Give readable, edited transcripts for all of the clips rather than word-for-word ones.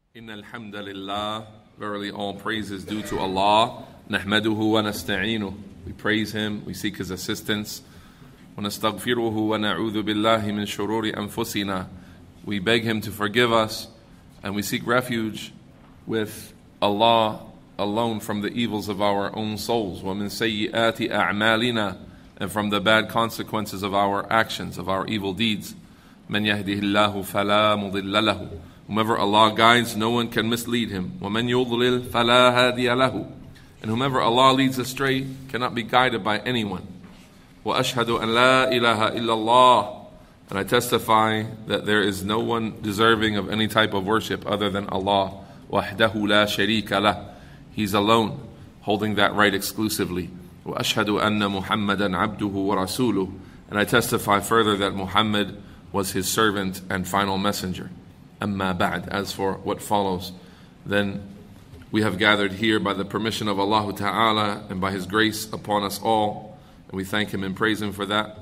Inna alhamdulillah, verily all praise is due to Allah. Nahmaduhu wa nasta'inuh. We praise Him, we seek His assistance. Wa nastaghfiruhu wa na'udhu billahi min shururi anfusina. We beg Him to forgive us, and we seek refuge with Allah alone from the evils of our own souls. Wa min sayyiati a'malina, and from the bad consequences of our actions, of our evil deeds. Man yahdihillahu fala mudilla lahu. Whomever Allah guides, no one can mislead him. وَمَنْ يُضْلِلْ فَلَا هَادِيَ لَهُ. And whomever Allah leads astray cannot be guided by anyone. وَأَشْهَدُ أَنْ لَا إِلَهَ إِلَّا اللَّهِ. And I testify that there is no one deserving of any type of worship other than Allah. وَحْدَهُ لَا شَرِيكَ لَهُ. He's alone, holding that right exclusively. وَأَشْهَدُ أَنَّ مُحَمَّدًا عَبْدُهُ وَرَسُولُهُ. And I testify further that Muhammad was his servant and final messenger. Amma ba'd, as for what follows, then we have gathered here by the permission of Allah Ta'ala and by His grace upon us all, and we thank Him and praise Him for that,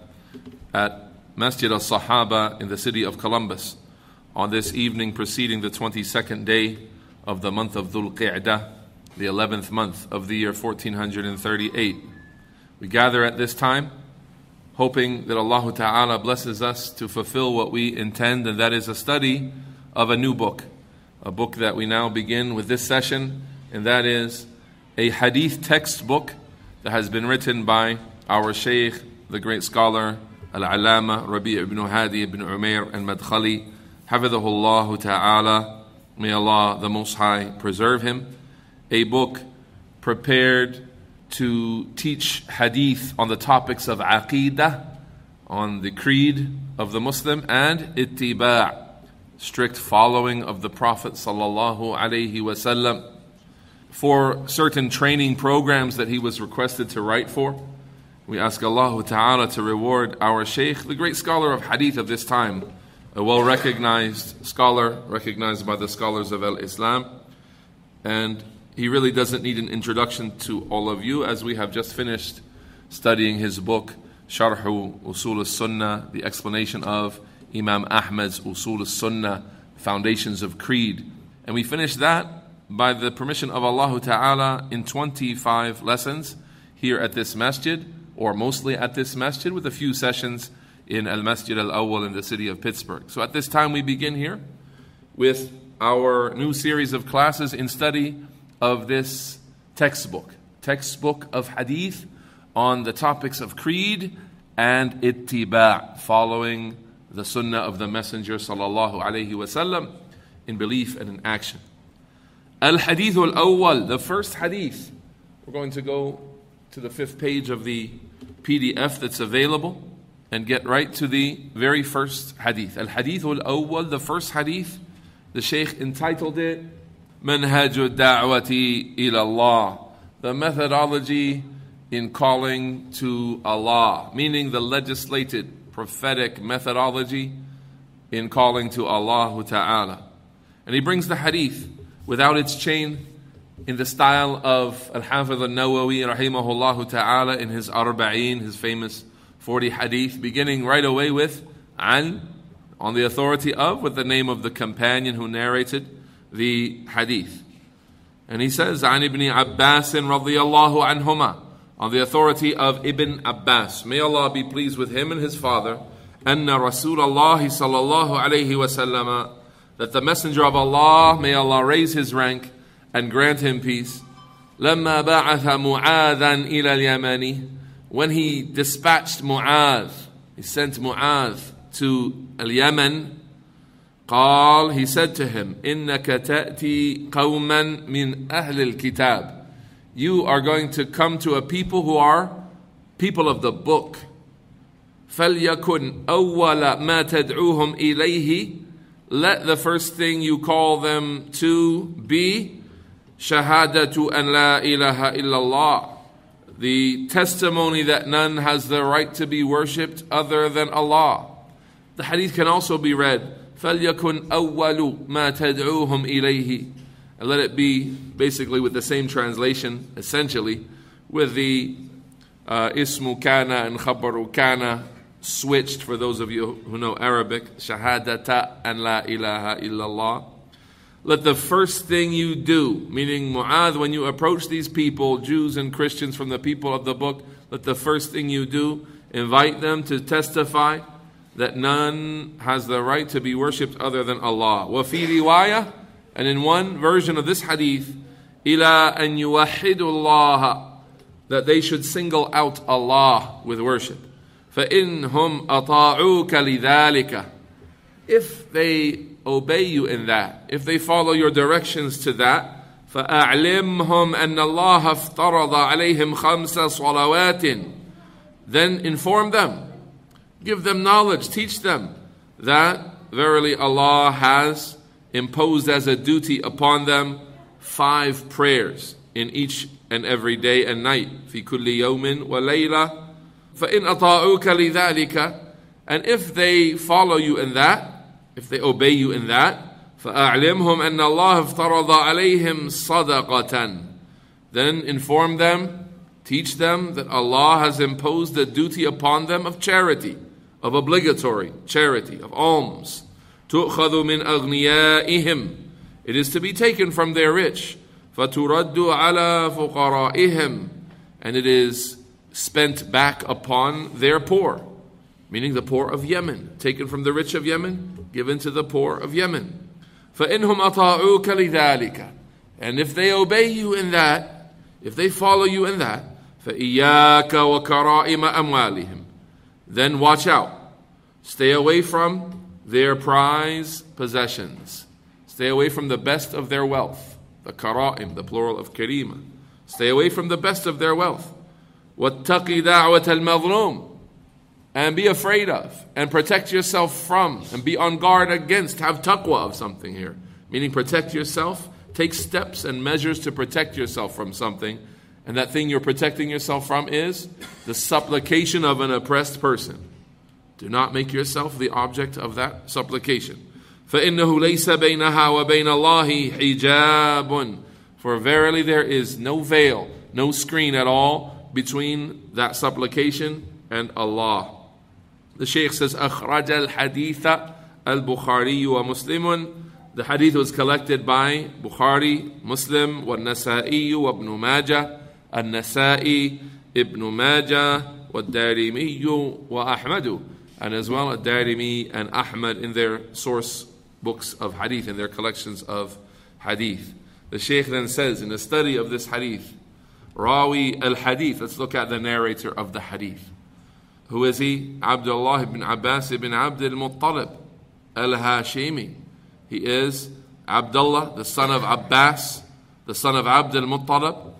at Masjid al-Sahaba in the city of Columbus, on this evening preceding the 22nd day of the month of Dhul Qi'dah, the 11th month of the year 1438. We gather at this time, hoping that Allah Ta'ala blesses us to fulfill what we intend, and that is a study of a new book, a book that we now begin with this session, and that is a hadith textbook that has been written by our Shaykh, the great scholar, Al-Allama Rabi' ibn Hadi ibn Umair al-Madkhali, Hafidhahullah Ta'ala, may Allah the Most High preserve him. A book prepared to teach hadith on the topics of aqeedah, on the creed of the Muslim, and ittiba', strict following of the Prophet sallallahu alaihi wasallam, for certain training programs that he was requested to write for. We ask Allah Ta'ala to reward our Shaykh, the great scholar of hadith of this time, a well-recognized scholar, recognized by the scholars of Islam, and he really doesn't need an introduction to all of you, as we have just finished studying his book, Sharhu Usul al-Sunnah, the explanation of Imam Ahmad's Usul al-Sunnah, Foundations of Creed. And we finished that by the permission of Allah Ta'ala in 25 lessons here at this masjid, or mostly at this masjid, with a few sessions in Al-Masjid Al-Awwal in the city of Pittsburgh. So at this time we begin here with our new series of classes in study of this textbook of hadith on the topics of creed and ittiba', following the sunnah of the Messenger sallallahu alaihi wasallam in belief and in action. Al-Hadith al-Awwal, the first hadith. We're going to go to the 5th page of the PDF that's available and get right to the very first hadith. Al-Hadith al-Awwal, the first hadith, the Shaykh entitled it Manhaj al-Da'wati ila Allah, the methodology in calling to Allah, meaning the legislated prophetic methodology in calling to Allah Ta'ala. And he brings the hadith without its chain, in the style of Al-Hafidh al-Nawawi rahimahullah Ta'ala in his Arba'een, his famous 40 hadith, beginning right away with an, on the authority of, with the name of the companion who narrated the hadith. And he says, An ibn Abbas radiyallahu anhuma, on the authority of Ibn Abbas, may Allah be pleased with him and his father, Anna Rasulullah sallallahu alayhi wasallam, that the Messenger of Allah, may Allah raise his rank and grant him peace, لما بعث معاذا إلى اليمن, when he dispatched Mu'adh, he sent Mu'adh to Al-Yaman, قال, he said to him, إنك تأتي قوما من أهل الكتاب, you are going to come to a people who are people of the book. فَلْيَكُنْ أَوَّلَ مَا تَدْعُوهُمْ إِلَيْهِ, let the first thing you call them to be شَهَادَةُ أَنْ لَا إِلَهَ إِلَّا اللَّهِ, the testimony that none has the right to be worshipped other than Allah. The hadith can also be read, فَلْيَكُنْ أَوَّلُ مَا تَدْعُوهُمْ إِلَيْهِ, and let it be basically with the same translation, essentially, with the ismu kana and khabaru kana switched for those of you who know Arabic, shahadata and la ilaha illallah. let the first thing you do, meaning Mu'adh, when you approach these people, Jews and Christians from the people of the book, let the first thing you do, invite them to testify that none has the right to be worshipped other than Allah. وَفِي رِوَايَةٍ, and in one version of this hadith, إِلَىٰ أَن يُوَحِّدُوا اللَّهَ, that they should single out Allah with worship. فَإِنْهُمْ أَطَاعُوكَ لِذَلِكَ, if they obey you in that, if they follow your directions to that, فَأَعْلِمْهُمْ أَنَّ اللَّهَ افْتَرَضَ عَلَيْهِمْ خَمْسَ صَلَوَاتٍ, then inform them, give them knowledge, teach them that verily Allah has imposed as a duty upon them 5 prayers in each and every day and night. فِي كُلِّ يَوْمٍ وَلَيْلَةٍ فَإِنْ أَطَاعُوكَ لِذَلِكَ, and if they follow you in that, if they obey you in that, فَأَعْلِمْهُمْ أَنَّ اللَّهَ افْتَرَضَ عَلَيْهِمْ صَدَقَةً, then inform them, teach them that Allah has imposed a duty upon them of charity, of obligatory charity, of alms. تُؤْخَذُ مِنْ أَغْنِيَائِهِمْ, it is to be taken from their rich. فَتُرَدُّ عَلَى فُقَرَائِهِمْ, and it is spent back upon their poor, meaning the poor of Yemen, taken from the rich of Yemen, given to the poor of Yemen. فَإِنْهُمْ أَطَاعُوكَ لِذَلِكَ, and if they obey you in that, if they follow you in that, فَإِيَّاكَ وَكَرَائِمَ أَمْوَالِهِمْ, then watch out, stay away from their prize possessions, stay away from the best of their wealth, the kara'im, the plural of karima, stay away from the best of their wealth. وَاتَّقِ دَعْوَةَ الْمَظْلُومِ, and be afraid of, and protect yourself from, and be on guard against, have taqwa of something here. Meaning protect yourself, take steps and measures to protect yourself from something. And that thing you're protecting yourself from is the supplication of an oppressed person. Do not make yourself the object of that supplication. فَإِنَّهُ لَيْسَ بَيْنَهَا وَبَيْنَ اللَّهِ حِجَابٌ, for verily there is no veil, no screen at all between that supplication and Allah. The Shaykh says, أخرج الحديث البخاري ومسلم. The hadith was collected by Bukhari, Muslim, والنسائي وابن ماجه, النسائي, Ibn Majah, والدارمي وأحمد, and as well Ad-Darimi and Ahmad in their source books of hadith, in their collections of hadith. The Shaykh then says, in the study of this hadith, Rawi al-Hadith, let's look at the narrator of the hadith. Who is he? Abdullah ibn Abbas ibn Abd al-Muttalib al-Hashimi. He is Abdullah, the son of Abbas, the son of Abd al-Muttalib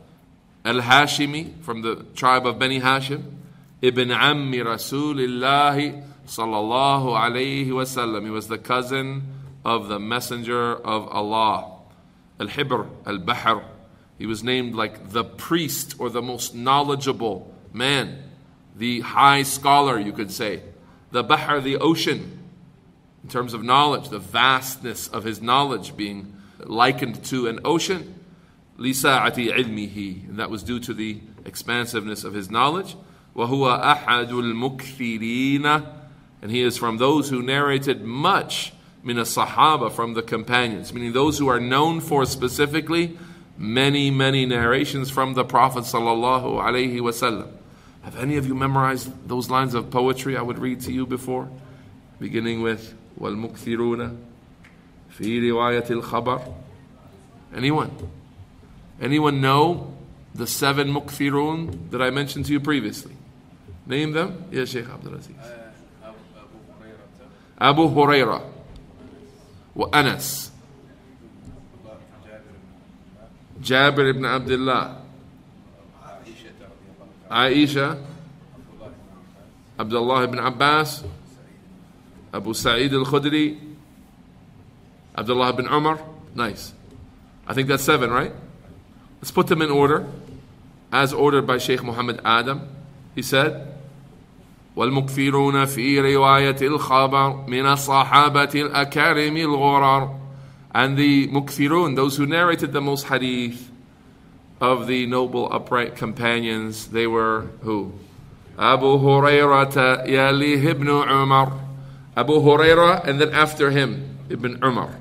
al-Hashimi, from the tribe of Bani Hashim, ibn Ammi Rasulillahi sallallahu alayhi wasallam. He was the cousin of the Messenger of Allah. Al-Hibr, al-Bahr. He was named like the priest or the most knowledgeable man, the high scholar, you could say. The Bahr, the ocean, in terms of knowledge, the vastness of his knowledge being likened to an ocean. لِسَاعَةِ عِلْمِهِ, and that was due to the expansiveness of his knowledge. وَهُوَ أَحَدُ الْمُكْثِرِينَ, and he is from those who narrated much min as-sahaba, from the companions, meaning those who are known for specifically many narrations from the Prophet sallallahu alaihi wasallam. Have any of you memorized those lines of poetry I would read to you before? Beginning with وَالْمُكْثِرُونَ فِي رِوَايَةِ الْخَبَرِ. Anyone know the 7 mukthirun that I mentioned to you previously? Name them. Yes, Shaykh Abdul Aziz. Abu Huraira wa Anas, Jabir ibn Abdullah, Aisha, Abdullah ibn Abbas, Abu Sa'id al-Khudri, Abdullah ibn Umar. Nice. I think that's 7, right? Let's put them in order, as ordered by Shaykh Muhammad Adam. He said, وَالْمُكْفِرُونَ فِي رِوَايَةِ الْخَبَرِ مِنَ الصَّحَابَةِ الْأَكَارِمِ الْغُرَرِ. And the mukthirun, those who narrated the most hadith of the noble upright companions, they were who? Abu Hurairah yalih ibn Umar. Abu Hurairah, and then after him, Ibn Umar.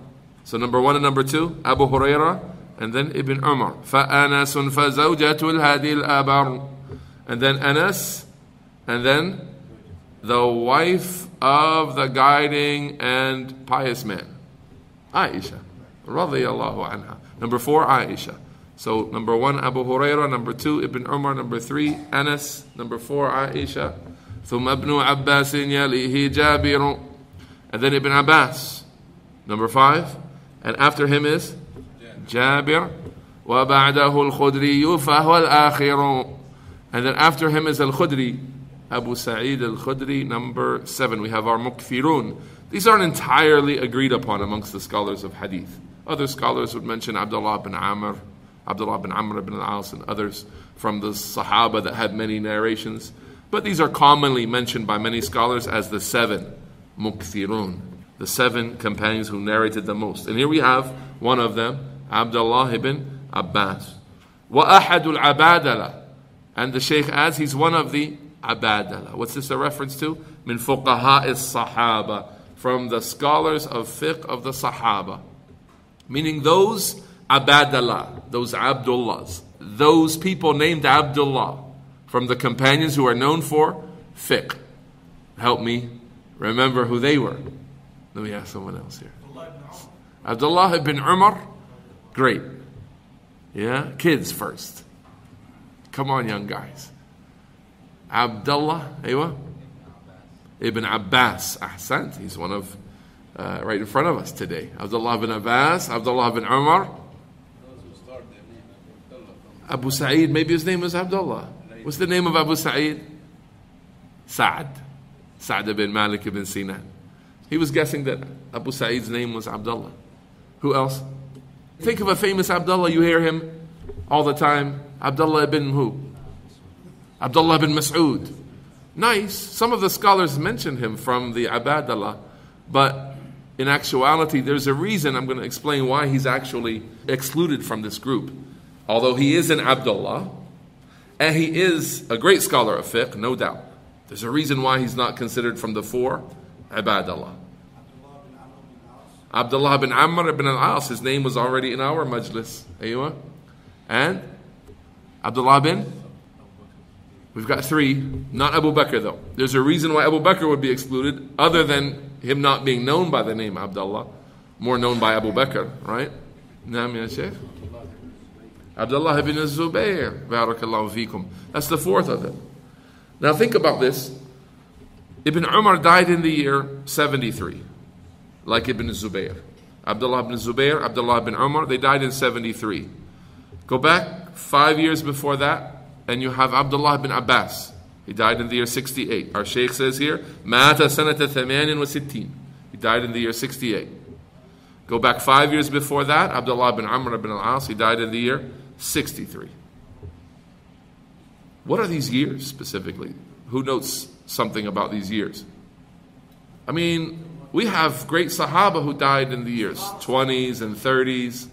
So number 1 and number 2, Abu Huraira, and then Ibn Umar. فَأَنَسٌ فَزَوْجَةُ الْهَادِي الْأَبَرُ. And then Anas, and then the wife of the guiding and pious man, Aisha, radiyallahu anha. Number 4, Aisha. So number 1, Abu Huraira. Number 2, Ibn Umar. Number 3, Anas. Number 4, Aisha. ثم ابن عباس يليه جابر. And then Ibn Abbas. Number 5. And after him is Jabir. وبعده الخدري فهو الآخر. And then after him is Al-Khudri, Abu Sa'id Al-Khudri. Number 7. We have our Mukthirun. These aren't entirely agreed upon amongst the scholars of Hadith. Other scholars would mention Abdullah bin Amr ibn al-As, and others from the Sahaba that had many narrations. But these are commonly mentioned by many scholars as the 7 Mukthirun, the 7 companions who narrated the most. And here we have one of them, Abdullah ibn Abbas. وَأَحَدُ الْعَبَادَلَةِ. And the Shaykh adds, he's one of the Abadala. What's this a reference to? Min fuqaha is-Sahaba. From the scholars of fiqh of the Sahaba. Meaning those Abadallah, those Abdullahs, those people named Abdullah, from the companions who are known for fiqh. Help me remember who they were. Let me ask someone else here. Abdullah ibn Umar. Great. Yeah? Kids first. Come on, young guys. Abdullah, aywa? Ibn Abbas. Ahsant. He's one of, right in front of us today. Abdullah ibn Abbas, Abdullah ibn Umar. Abu Sa'id, maybe his name was Abdullah. What's the name of Abu Sa'id? Sa'ad. Sa'ad ibn Malik ibn Sinan. He was guessing that Abu Sa'id's name was Abdullah. Who else? Think of a famous Abdullah, you hear him all the time. Abdullah ibn who? Abdullah ibn Mas'ud. Nice. Some of the scholars mentioned him from the Abadallah, but in actuality, there's a reason. I'm going to explain why he's actually excluded from this group. Although he is an Abdullah, and he is a great scholar of fiqh, no doubt. There's a reason why he's not considered from the 4 Abadallah. Abdullah bin Amr ibn al-As, his name was already in our majlis. Aywa. And Abdullah bin? We've got 3, not Abu Bakr though. There's a reason why Abu Bakr would be excluded, other than him not being known by the name Abdullah, more known by Abu Bakr, right? Naam ya Shaykh. Abdullah ibn Zubayr, barakallahu feekum. That's the 4th of them. Now think about this. Ibn Umar died in the year 73, like Ibn Zubayr. Abdullah ibn Zubayr, Abdullah ibn Umar, they died in 73. Go back 5 years before that, and you have Abdullah ibn Abbas. He died in the year 68. Our Shaykh says here, Mata sanata 68. He died in the year 68. Go back 5 years before that, Abdullah ibn Amr ibn al-As, he died in the year 63. What are these years specifically? Who notes something about these years? I mean, we have great Sahaba who died in the years 20s and 30s.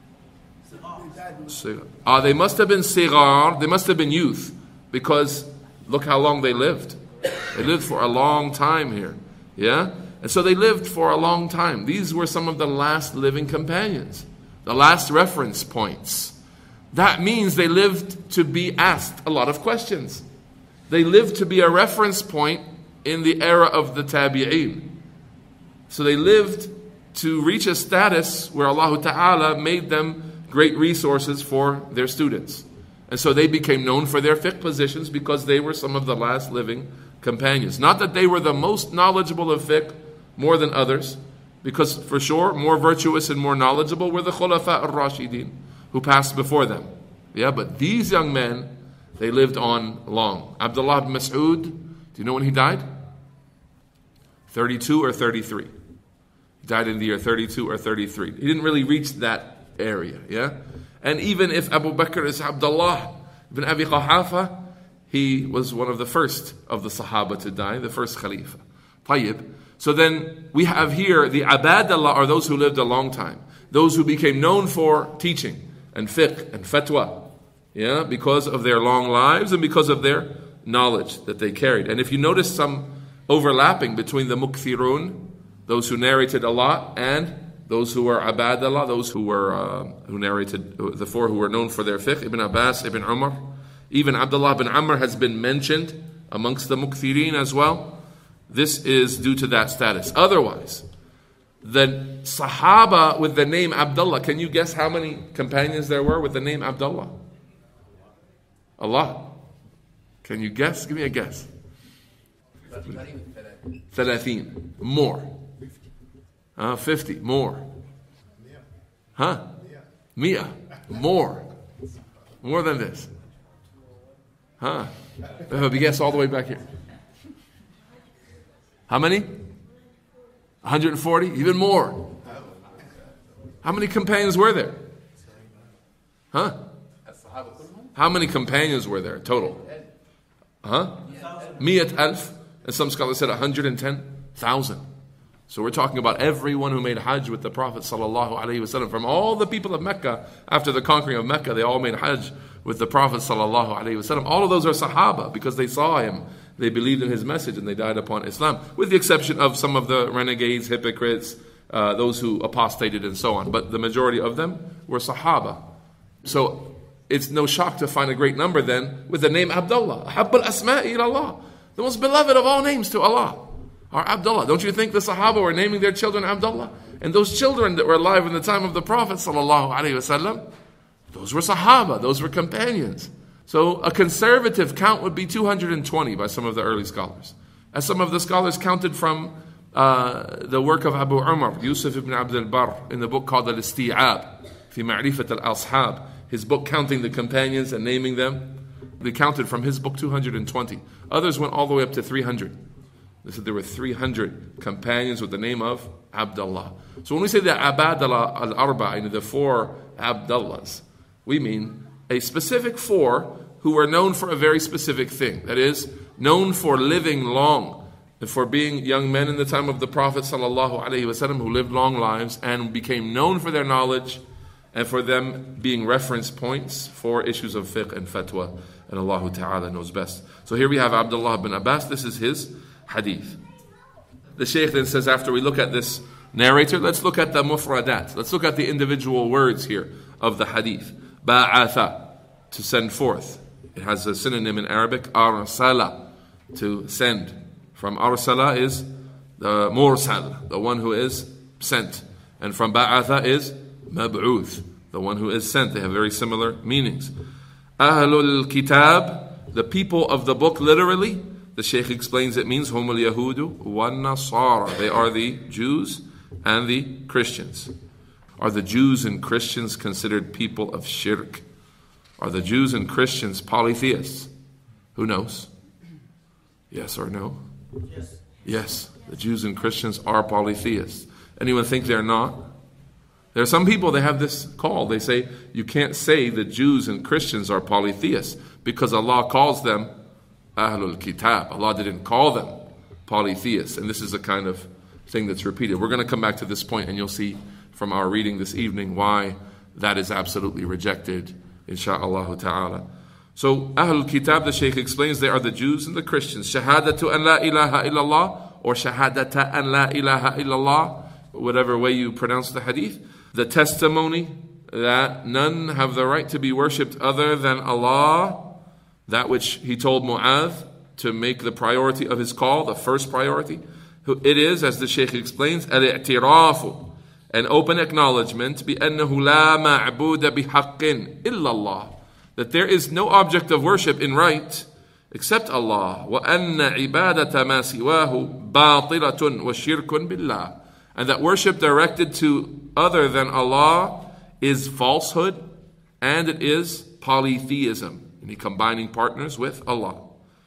They must have been sigar, they must have been youth, because look how long they lived. They lived for a long time here. Yeah? And so they lived for a long time. These were some of the last living companions, the last reference points. That means they lived to be asked a lot of questions. They lived to be a reference point in the era of the tabi'een. So they lived to reach a status where Allah Ta'ala made them great resources for their students. And so they became known for their fiqh positions because they were some of the last living companions. Not that they were the most knowledgeable of fiqh more than others, because for sure more virtuous and more knowledgeable were the Khulafa al-Rashidin who passed before them. Yeah, but these young men, they lived on long. Abdullah ibn Mas'ud, do you know when he died? 32 or 33. He died in the year 32 or 33. He didn't really reach that area, yeah? And even if Abu Bakr is Abdullah ibn Abi Quhafa, he was one of the first of the Sahaba to die, the first Khalifa. Tayyib. So then we have here the Abadallah are those who lived a long time. Those who became known for teaching and fiqh and fatwa. Yeah, because of their long lives and because of their knowledge that they carried. And if you notice some overlapping between the Mukthirun, those who narrated a lot, and Those who were Abadallah, those who were who narrated, the four who were known for their fiqh, Ibn Abbas, Ibn Umar, even Abdullah ibn Amr has been mentioned amongst the Mukthirin as well. This is due to that status. Otherwise, the Sahaba with the name Abdullah, can you guess how many companions there were with the name Abdullah? A lot. Can you guess? Give me a guess. 30. More. 50. More. Huh? Mia. More. More than this. Huh? Guess all the way back here. How many? 140? Even more. How many companions were there? Huh? How many companions were there total? Huh? Miyat alf. And some scholars said 110,000. So we're talking about everyone who made Hajj with the Prophet sallallahu alaihi wasallam. From all the people of Mecca, after the conquering of Mecca, they all made Hajj with the Prophet sallallahu alaihi wasallam. All of those are Sahaba because they saw him. They believed in his message and they died upon Islam. With the exception of some of the renegades, hypocrites, those who apostated and so on. But the majority of them were Sahaba. So it's no shock to find a great number then with the name Abdullah. Habbul asma'i ilallah. The most beloved of all names to Allah are Abdullah. Don't you think the Sahaba were naming their children Abdullah? And those children that were alive in the time of the Prophet sallallahu alaihi wasallam, those were Sahaba, those were companions. So a conservative count would be 220 by some of the early scholars. As some of the scholars counted from the work of Abu Umar, Yusuf ibn Abd al-Barr, in the book called Al-Isti'ab, fi Ma'rifat al-Ashab, his book counting the companions and naming them. They counted from his book 220. Others went all the way up to 300. They said there were 300 companions with the name of Abdullah. So when we say the Abadallah al-Arba'in, the four Abdullahs, we mean a specific four who were known for a very specific thing. That is, known for living long, and for being young men in the time of the Prophet ﷺ who lived long lives and became known for their knowledge and for them being reference points for issues of fiqh and fatwa. And Allah Ta'ala knows best. So here we have Abdullah bin Abbas. This is his hadith. The Shaykh then says, after we look at this narrator, let's look at the mufradat. Let's look at the individual words here of the hadith. Ba'atha, to send forth. It has a synonym in Arabic, arsala, to send. From arsala is the mursal, the one who is sent. And from ba'atha is mab'uth, the one who is sent. They have very similar meanings. Ahlul Kitab, the people of the book, literally, the Shaykh explains it means Humul Yahudu wan Nasara. They are the Jews and the Christians. Are the Jews and Christians considered people of shirk? Are the Jews and Christians polytheists? Who knows? Yes or no? Yes. Yes, the Jews and Christians are polytheists. Anyone think they're not? There are some people, they have this call. They say, you can't say the Jews and Christians are polytheists because Allah calls them Ahlul Kitab. Allah didn't call them polytheists. And this is a kind of thing that's repeated. We're going to come back to this point and you'll see from our reading this evening why that is absolutely rejected, insha'Allah ta'ala. So Ahlul Kitab, the Shaykh explains, they are the Jews and the Christians. Shahadatu an la ilaha illallah, or Shahadata an la ilaha illallah, whatever way you pronounce the hadith. The testimony that none have the right to be worshipped other than Allah, that which he told Mu'adh to make the priority of his call, the first priority. It is, as the Shaykh explains, al-i'tirafu, an open acknowledgement, بِأَنَّهُ لَا مَعْبُودَ بِحَقٍّ إِلَّا اللَّهِ, that there is no object of worship in right except Allah. وَأَنَّ عِبَادَةَ مَا سِوَاهُ بَاطِلَةٌ وَشِرْكٌ بِاللَّهِ, and that worship directed to other than Allah is falsehood and it is polytheism, meaning combining partners with Allah.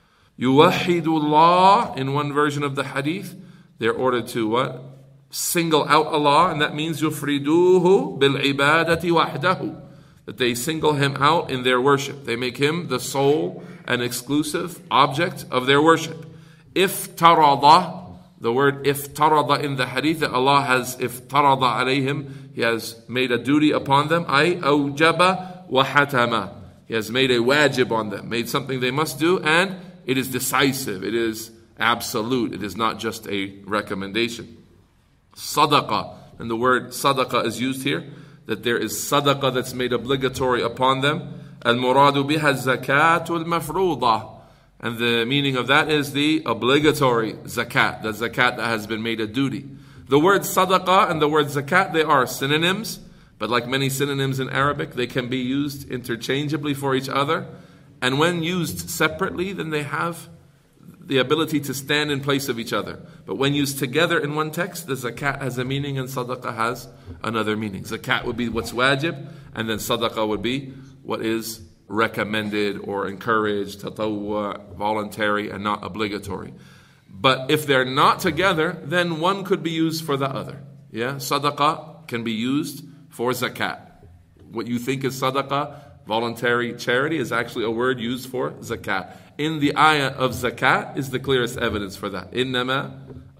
Yuwahidullah, in one version of the hadith, they're ordered to what? Single out Allah, and that means yufriduhu bil ibadati wahdahu, that they single him out in their worship. They make him the sole and exclusive object of their worship. Iftarada, the word iftarada in the hadith, that Allah has iftarada alayhim, He has made a duty upon them. Ay awjaba wa hatama, He has made a wajib on them, made something they must do, and it is decisive, it is absolute, it is not just a recommendation. Sadaqah, and the word sadaqah is used here, that there is sadaqah that's made obligatory upon them. Al-muradu biha zakatul mafruḍah. And the meaning of that is the obligatory zakat, the zakat that has been made a duty. The word sadaqah and the word zakat, they are synonyms, but like many synonyms in Arabic, they can be used interchangeably for each other. And when used separately, then they have the ability to stand in place of each other. But when used together in one text, the zakat has a meaning and sadaqah has another meaning. Zakat would be what's wajib, and then sadaqah would be what is recommended or encouraged, tatawwa, voluntary and not obligatory. But if they're not together, then one could be used for the other. Yeah, sadaqah can be used for zakat. What you think is sadaqah, voluntary charity, is actually a word used for zakat. In the ayah of zakat is the clearest evidence for that. إِنَّمَا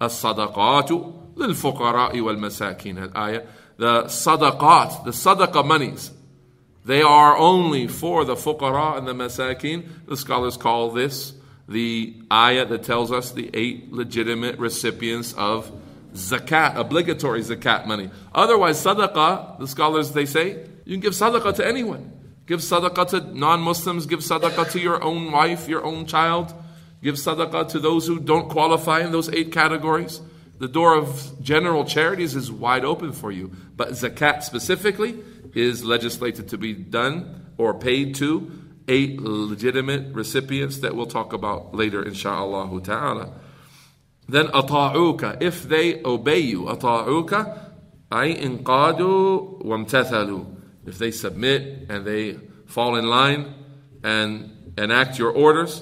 الصَّدَقَاتُ لِلْفُقَرَاءِ وَالْمَسَاكِينَ ayah. The sadaqat, the sadaqah monies, they are only for the fuqara and the masakin. The scholars call this the ayah that tells us the 8 legitimate recipients of zakat, obligatory zakat money. Otherwise, sadaqah, the scholars, they say, you can give sadaqah to anyone. Give sadaqah to non-Muslims, give sadaqah to your own wife, your own child. Give sadaqah to those who don't qualify in those 8 categories. The door of general charities is wide open for you. But zakat specifically is legislated to be done or paid to 8 legitimate recipients that we'll talk about later, insha'Allah ta'ala. Then ata'uka, if they obey you, ata'uka, ay inqadu wamtathalu. If they submit and they fall in line and enact your orders,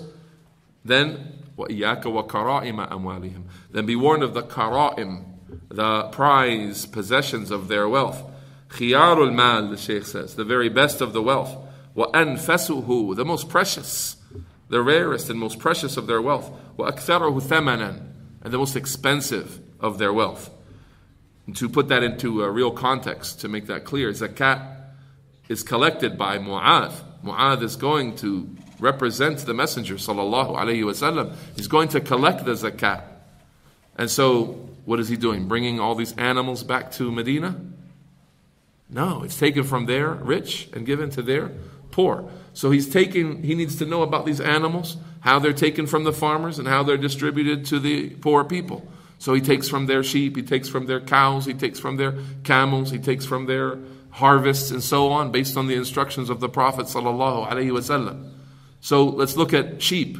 then وَإِيَّاكَ وَكَرَائِمَ أَمْوَالِهِمْ. Then be warned of the kara'im, the prize possessions of their wealth. خِيَارُ الْمَال, the Shaykh says, the very best of the wealth. وَأَنْفَسُهُ, the most precious, the rarest and most precious of their wealth. وَأَكْثَرُهُ ثَمَنًا, and the most expensive of their wealth. And to put that into a real context, to make that clear, zakat is collected by Mu'adh. Mu'adh is going to represent the Messenger sallallahu alaihi wasallam. He's going to collect the zakat. And so, what is he doing? Bringing all these animals back to Medina? No, it's taken from their rich and given to their poor. So he needs to know about these animals, how they're taken from the farmers and how they're distributed to the poor people. So he takes from their sheep, he takes from their cows, he takes from their camels, he takes from their harvests and so on, based on the instructions of the Prophet sallallahu alaihi wasallam. So let's look at sheep.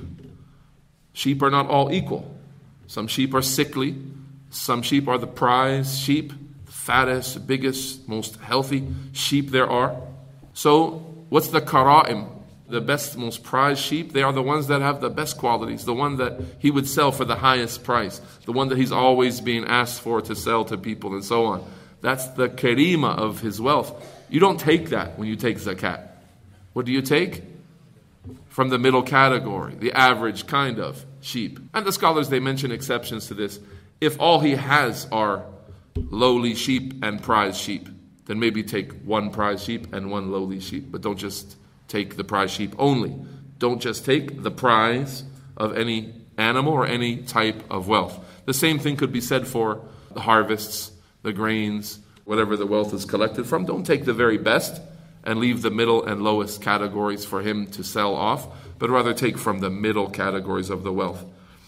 Sheep are not all equal. Some sheep are sickly. Some sheep are the prize sheep, the fattest, biggest, most healthy sheep there are. So what's the kara'im? The best, most prized sheep, they are the ones that have the best qualities, the one that he would sell for the highest price, the one that he's always being asked for to sell to people and so on. That's the karima of his wealth. You don't take that when you take zakat. What do you take? From the middle category, the average kind of sheep. And the scholars, they mention exceptions to this. If all he has are lowly sheep and prize sheep, then maybe take one prize sheep and one lowly sheep. But don't just take the prize sheep only. Don't just take the prize of any animal or any type of wealth. The same thing could be said for the harvests, the grains, whatever the wealth is collected from. Don't take the very best and leave the middle and lowest categories for him to sell off, but rather take from the middle categories of the wealth.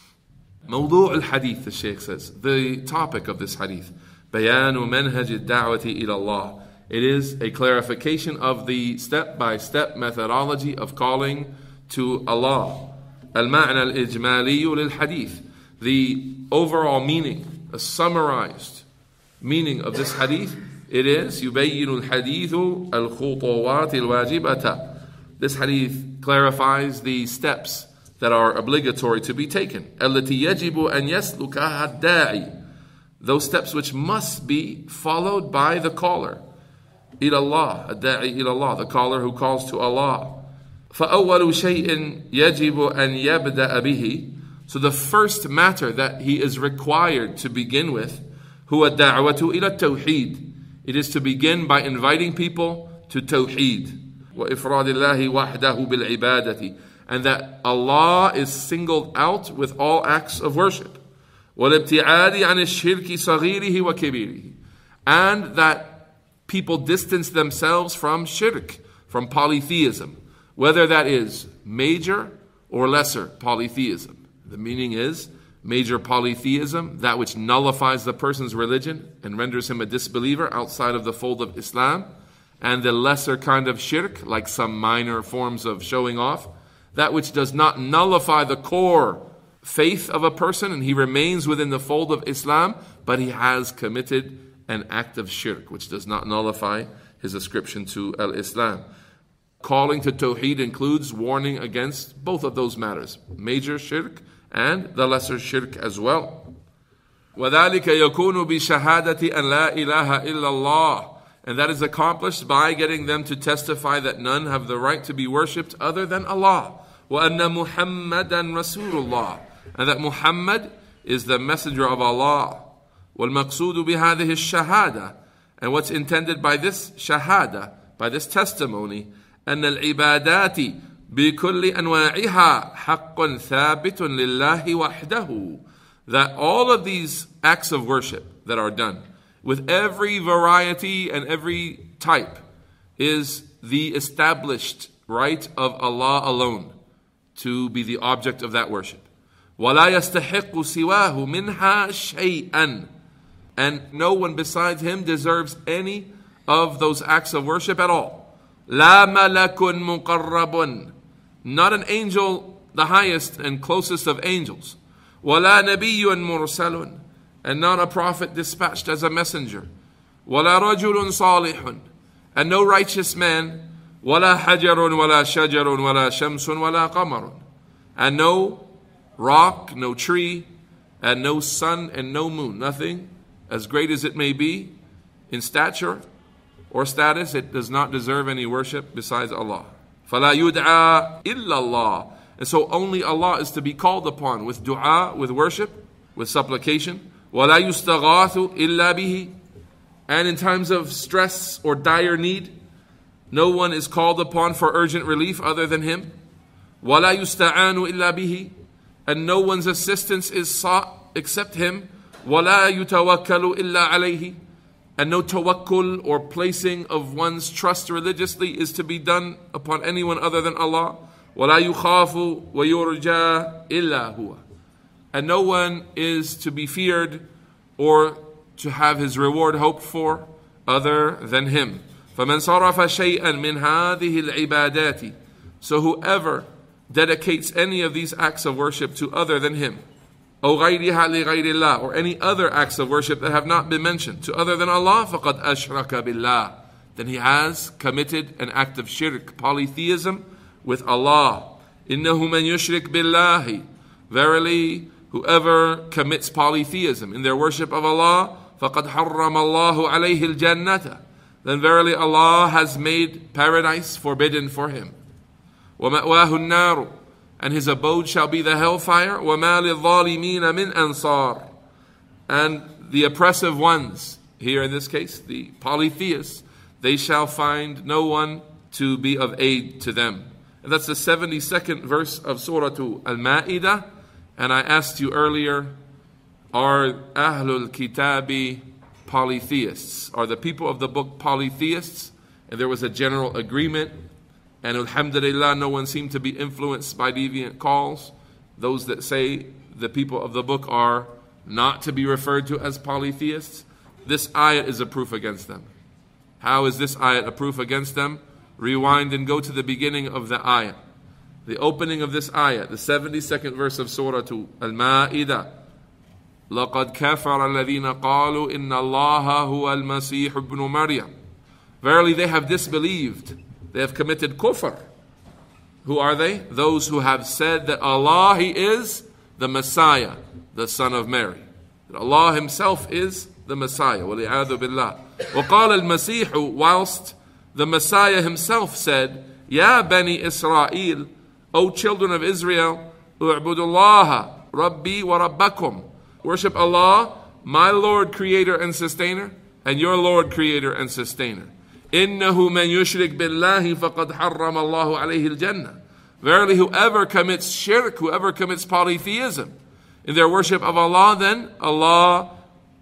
موضوع الحديث, the Shaykh says, the topic of this hadith, بيان منهج الدعوة إلى الله. It is a clarification of the step-by-step methodology of calling to Allah. المعنى الإجمالي للحديث. The overall meaning, a summarized meaning of this hadith, it is يبين الحديث الخطوات الواجبة. This hadith clarifies the steps that are obligatory to be taken. التي يجب أن يسلكها الداعي. Those steps which must be followed by the caller. إلى الله, الداعي إلى الله, the caller who calls to Allah. فأول شيء يجب أن يبدأ به. So the first matter that he is required to begin with, هو الدعوة إلى التوحيد. It is to begin by inviting people to tawheed. وإفراد الله وحده بالعبادة. And that Allah is singled out with all acts of worship. والابتعاد عن الشرك صغيره وكبيره. and that people distance themselves from shirk, from polytheism, whether that is major or lesser polytheism. The meaning is major polytheism, that which nullifies the person's religion and renders him a disbeliever outside of the fold of Islam, and the lesser kind of shirk, like some minor forms of showing off, that which does not nullify the core faith of a person and he remains within the fold of Islam, but he has committed an act of shirk, which does not nullify his ascription to al-Islam. Calling to Tawheed includes warning against both of those matters, major shirk and the lesser shirk as well. وَذَلِكَ يَكُونُ بِشَهَادَةِ أَنْ لَا إِلَهَ إِلَّا اللَّهِ. And that is accomplished by getting them to testify that none have the right to be worshipped other than Allah. وَأَنَّ مُحَمَّدًا رَسُولُ اللَّهِ. And that Muhammad is the messenger of Allah. وَالْمَقْصُودُ بِهَذِهِ الشَّهَادَةِ. And what's intended by this shahada, by this testimony, أن العبادات بكل أنواعها حق ثابت لله وحده. That all of these acts of worship that are done, with every variety and every type, is the established right of Allah alone to be the object of that worship. وَلَا يَسْتَحِقُّ سِوَاهُ مِنْهَا شَيْئًا. And no one besides him deserves any of those acts of worship at all. لَا مَلَكٌ مُقَرَّبٌ. Not an angel, the highest and closest of angels. وَلَا نَبِيٌّ مُرْسَلٌ. And not a prophet dispatched as a messenger. وَلَا رَجُلٌ صَالِحٌ. And no righteous man. وَلَا حَجَرٌ وَلَا شَجَرٌ وَلَا شَمْسٌ وَلَا قَمَرٌ. And no rock, no tree, and no sun and no moon. Nothing, as great as it may be in stature or status, it does not deserve any worship besides Allah. فَلَا يُدْعَى إِلَّا اللَّهِ. And so only Allah is to be called upon with dua, with worship, with supplication. وَلَا يُسْتَغَاثُ إِلَّا بِهِ. And in times of stress or dire need, no one is called upon for urgent relief other than Him. وَلَا يُسْتَعَانُ إِلَّا بِهِ. And no one's assistance is sought except Him. وَلَا يُتَوَكَّلُ إِلَّا عَلَيْهِ. And no tawakkul or placing of one's trust religiously is to be done upon anyone other than Allah. وَلَا يُخَافُ وَيُرْجَى إِلَّا هُوَ. And no one is to be feared or to have his reward hoped for other than Him. فَمَنْ صَرَفَ شَيْئًا مِنْ هَذِهِ الْعِبَادَاتِ. So whoever dedicates any of these acts of worship to other than Him, أو غيرها لغير الله, or any other acts of worship that have not been mentioned to other than Allah, فَقَدْ أَشْرَكَ بِاللَّهِ. Then he has committed an act of shirk, polytheism with Allah. إِنَّهُ مَنْ يُشْرِكْ بِاللَّهِ. Verily, whoever commits polytheism in their worship of Allah, فَقَدْ حَرَّمَ اللَّهُ عَلَيْهِ الْجَنَّةَ. Then verily Allah has made paradise forbidden for him. وَمَأْوَاهُ النَّارُ. And his abode shall be the hellfire. وَمَا لِلظَّالِمِينَ مِنْ أَنصَارٍ. And the oppressive ones, here in this case, the polytheists, they shall find no one to be of aid to them. And that's the 72nd verse of Surah Al-Ma'idah. And I asked you earlier, are Ahlul Kitabi polytheists? Are the people of the book polytheists? And there was a general agreement. And alhamdulillah, no one seemed to be influenced by deviant calls. Those that say the people of the book are not to be referred to as polytheists, this ayat is a proof against them. How is this ayat a proof against them? Rewind and go to the beginning of the ayat. The opening of this ayat, the 72nd verse of Surah Al-Ma'idah. لَقَدْ كَفَرَ الَّذِينَ قَالُوا إِنَّ اللَّهَ هُوَ الْمَسِيحُ ابْنُ مَرْيَمَ. Verily they have disbelieved. They have committed kufr. Who are they? Those who have said that Allah, He is the Messiah, the son of Mary. That Allah Himself is the Messiah. وَلِعَاذُ بِاللَّهِ. وَقَالَ الْمَسِيحُ. Whilst the Messiah Himself said, يَا بَنِي إِسْرَائِيلِ. O children of Israel, اُعْبُدُوا اللَّهَ رَبِّي وَرَبَّكُمْ. Worship Allah, my Lord, Creator and Sustainer, and your Lord, Creator and Sustainer. إِنَّهُ مَنْ يُشْرِكْ بِاللَّهِ فَقَدْ حَرَّمَ اللَّهُ عَلَيْهِ الْجَنَّةِ. Verily, whoever commits shirk, whoever commits polytheism in their worship of Allah, then Allah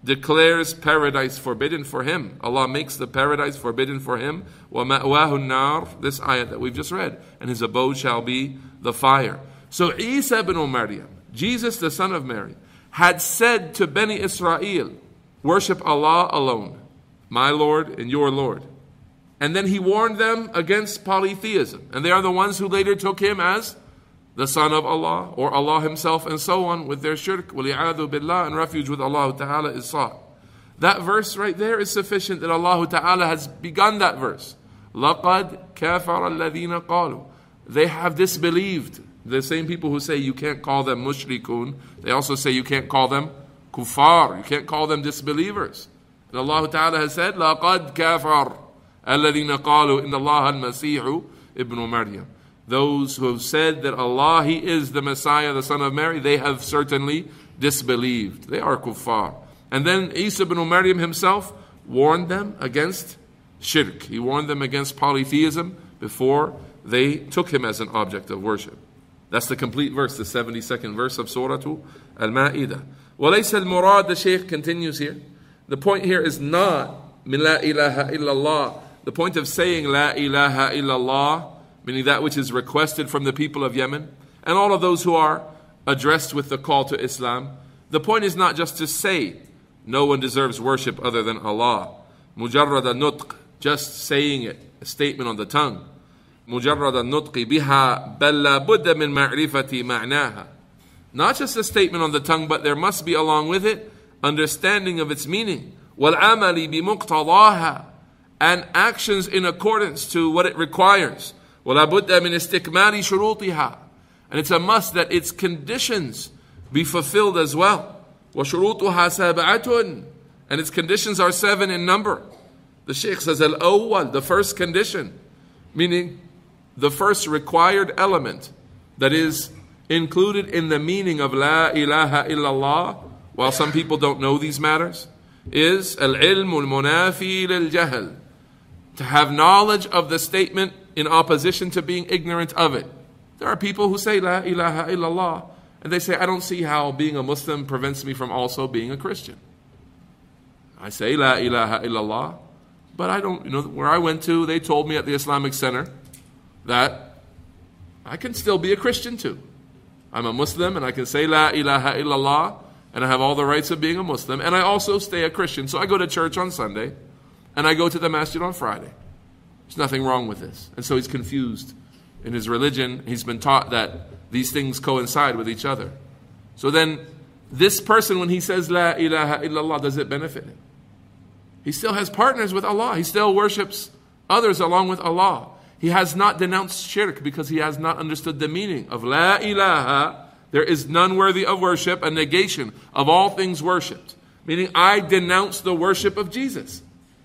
declares paradise forbidden for him. Allah makes the paradise forbidden for him. وَمَأْوَاهُ النَّارِ, this ayat that we've just read. And his abode shall be the fire. So Isa ibn Maryam, Jesus the son of Mary, had said to Bani Israel, worship Allah alone, my Lord and your Lord. And then he warned them against polytheism. And they are the ones who later took him as the son of Allah, or Allah himself, and so on, with their shirk, وَلِعَاذُ بِاللَّهِ, and refuge with Allah Ta'ala is sought. That verse right there is sufficient that Allah Ta'ala has begun that verse. لَقَدْ كَافَرَ الَّذِينَ قَالُوا. They have disbelieved. The same people who say you can't call them mushrikun, they also say you can't call them kuffar, you can't call them disbelievers. And Allah Ta'ala has said, لَقَدْ كَافَرَ الَّذِينَ قَالُوا إِنَّ اللَّهَ الْمَسِيحُ ابْنُ مَرْيَمَ. Those who have said that Allah, He is the Messiah, the Son of Mary, they have certainly disbelieved. They are kuffar. And then Isa ibn Maryam himself warned them against shirk. He warned them against polytheism before they took him as an object of worship. That's the complete verse, the 72nd verse of Surah Al-Ma'idah. وَلَيْسَ الْمُرَادِ, the Shaykh continues here. The point here is not مِن لَا إِلَهَ إِلَّا اللَّهِ. The point of saying La ilaha illallah, meaning that which is requested from the people of Yemen, and all of those who are addressed with the call to Islam. The point is not just to say, no one deserves worship other than Allah. مُجَرَّدَ النُّطْقِ, just saying it, a statement on the tongue. مُجَرَّدَ النُّطْقِ بِهَا بَلْ لَا بُدَّ مِن مَعْرِفَةِ مَعْنَاهَا. Not just a statement on the tongue, but there must be along with it understanding of its meaning. وَالْعَمَلِ بِمُقْتَضَاهَا, and actions in accordance to what it requires. وَلَا بُدَّ مِنْ إِسْتِكْمَالِ شُرُوطِهَا, and it's a must that its conditions be fulfilled as well. وَشُرُوطُهَا سَبْعَةٌ, and its conditions are 7 in number. The Shaykh says, Al-awwal, the first condition, meaning the first required element that is included in the meaning of La ilaha illallah, while some people don't know these matters, is Al-ilm al-munafi lil-jahl, to have knowledge of the statement in opposition to being ignorant of it. There are people who say La ilaha illallah, and they say, I don't see how being a Muslim prevents me from also being a Christian. I say La ilaha illallah, but I don't, where I went to, they told me at the Islamic Center that I can still be a Christian too. I'm a Muslim and I can say La ilaha illallah, and I have all the rights of being a Muslim, and I also stay a Christian. So I go to church on Sunday, and I go to the masjid on Friday. There's nothing wrong with this. And so he's confused in his religion. He's been taught that these things coincide with each other. So then, this person, when he says La ilaha illallah, does it benefit him? He still has partners with Allah. He still worships others along with Allah. He has not denounced shirk because he has not understood the meaning of La ilaha. There is none worthy of worship, a negation of all things worshipped. Meaning, I denounce the worship of Jesus.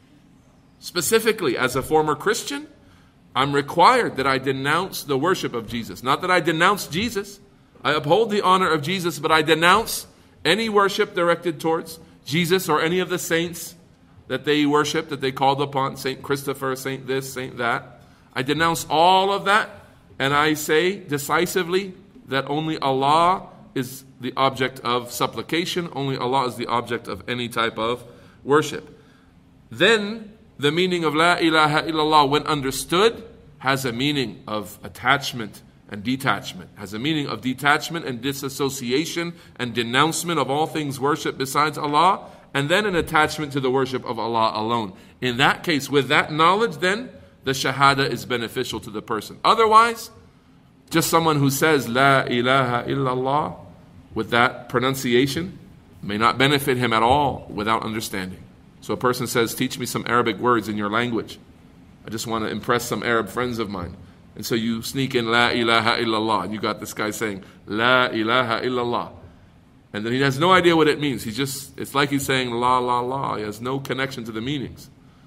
Specifically, as a former Christian, I'm required that I denounce the worship of Jesus. Not that I denounce Jesus. I uphold the honor of Jesus, but I denounce any worship directed towards Jesus or any of the saints that they worship, that they called upon, Saint Christopher, Saint this, Saint that. I denounce all of that, and I say decisively that only Allah is the object of supplication, only Allah is the object of any type of worship. Then, the meaning of La ilaha illallah, when understood, has a meaning of attachment and detachment, has a meaning of detachment and disassociation and denouncement of all things worshipped besides Allah, and then an attachment to the worship of Allah alone. In that case, with that knowledge, then, the shahada is beneficial to the person. Otherwise, just someone who says La ilaha illallah with that pronunciation may not benefit him at all without understanding. So a person says, teach me some Arabic words in your language. I just want to impress some Arab friends of mine. And so you sneak in La ilaha illallah, and you got this guy saying La ilaha illallah. And then he has no idea what it means. It's like he's saying la la la. He has no connection to the meanings.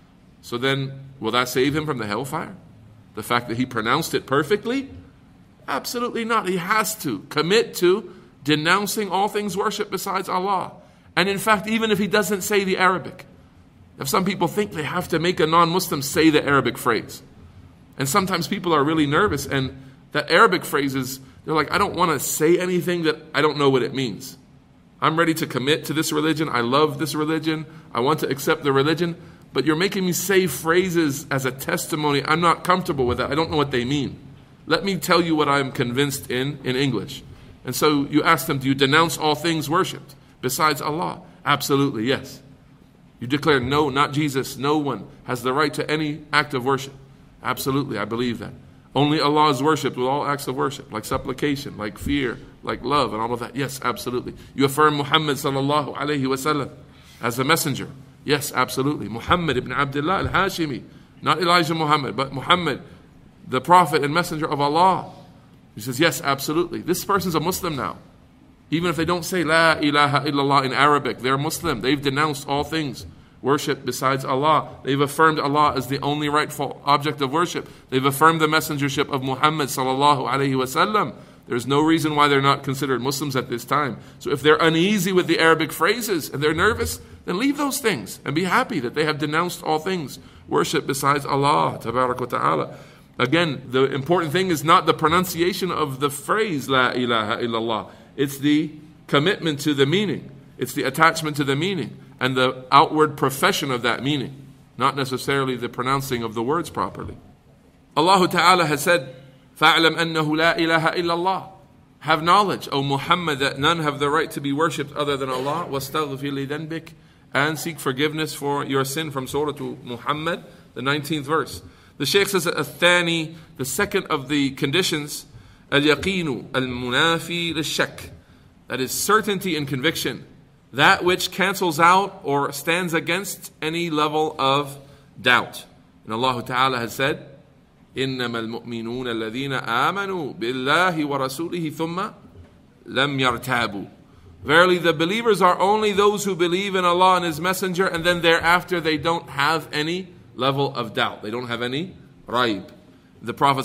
So then, will that save him from the hellfire? The fact that he pronounced it perfectly? Absolutely not. He has to commit to denouncing all things worshipped besides Allah. And in fact, even if he doesn't say the Arabic, if some people think they have to make a non-Muslim say the Arabic phrase. And sometimes people are really nervous, and that Arabic phrase is, they're like, I don't want to say anything that I don't know what it means. I'm ready to commit to this religion. I love this religion. I want to accept the religion. But you're making me say phrases as a testimony. I'm not comfortable with that. I don't know what they mean. Let me tell you what I'm convinced in English. And so you ask them, do you denounce all things worshipped besides Allah? Absolutely, yes. You declare, no, not Jesus. No one has the right to any act of worship. Absolutely, I believe that. Only Allah is worshipped with all acts of worship, like supplication, like fear, like love, and all of that. Yes, absolutely. You affirm Muhammad sallallahu alayhi wasallam as a messenger. Yes, absolutely. Muhammad ibn Abdullah al-Hashimi, not Elijah Muhammad, but Muhammad, the prophet and messenger of Allah. He says, yes, absolutely. This person's a Muslim now. Even if they don't say La ilaha illallah in Arabic, they're Muslim. They've denounced all things worship besides Allah. They've affirmed Allah as the only rightful object of worship. They've affirmed the messengership of Muhammad sallallahu alayhi wasallam. There's no reason why they're not considered Muslims at this time. So if they're uneasy with the Arabic phrases and they're nervous, then leave those things and be happy that they have denounced all things worship besides Allah tabarak wa ta'ala. Again, the important thing is not the pronunciation of the phrase La ilaha illallah. It's the commitment to the meaning. It's the attachment to the meaning and the outward profession of that meaning, not necessarily the pronouncing of the words properly. Allah Ta'ala has said, فَاعْلَمْ أَنَّهُ لَا إِلَهَ إِلَّا اللَّهِ. Have knowledge, O Muhammad, that none have the right to be worshipped other than Allah. وَاسْتَغْفِرْ لِذَنْبِكَ. And seek forgiveness for your sin, from Surah to Muhammad, the 19th verse. The Shaykh says, الثاني, the second of the conditions, الْيَقِينُ الْمُنَافِي لِلشَّكِّ. That is certainty and conviction. That which cancels out or stands against any level of doubt. And Allah Ta'ala has said, إِنَّمَا الْمُؤْمِنُونَ الَّذِينَ آمَنُوا بِاللَّهِ وَرَسُولِهِ ثُمَّ لَمْ يَرْتَابُوا. Verily the believers are only those who believe in Allah and His Messenger, and then thereafter they don't have any level of doubt. They don't have any raib. The Prophet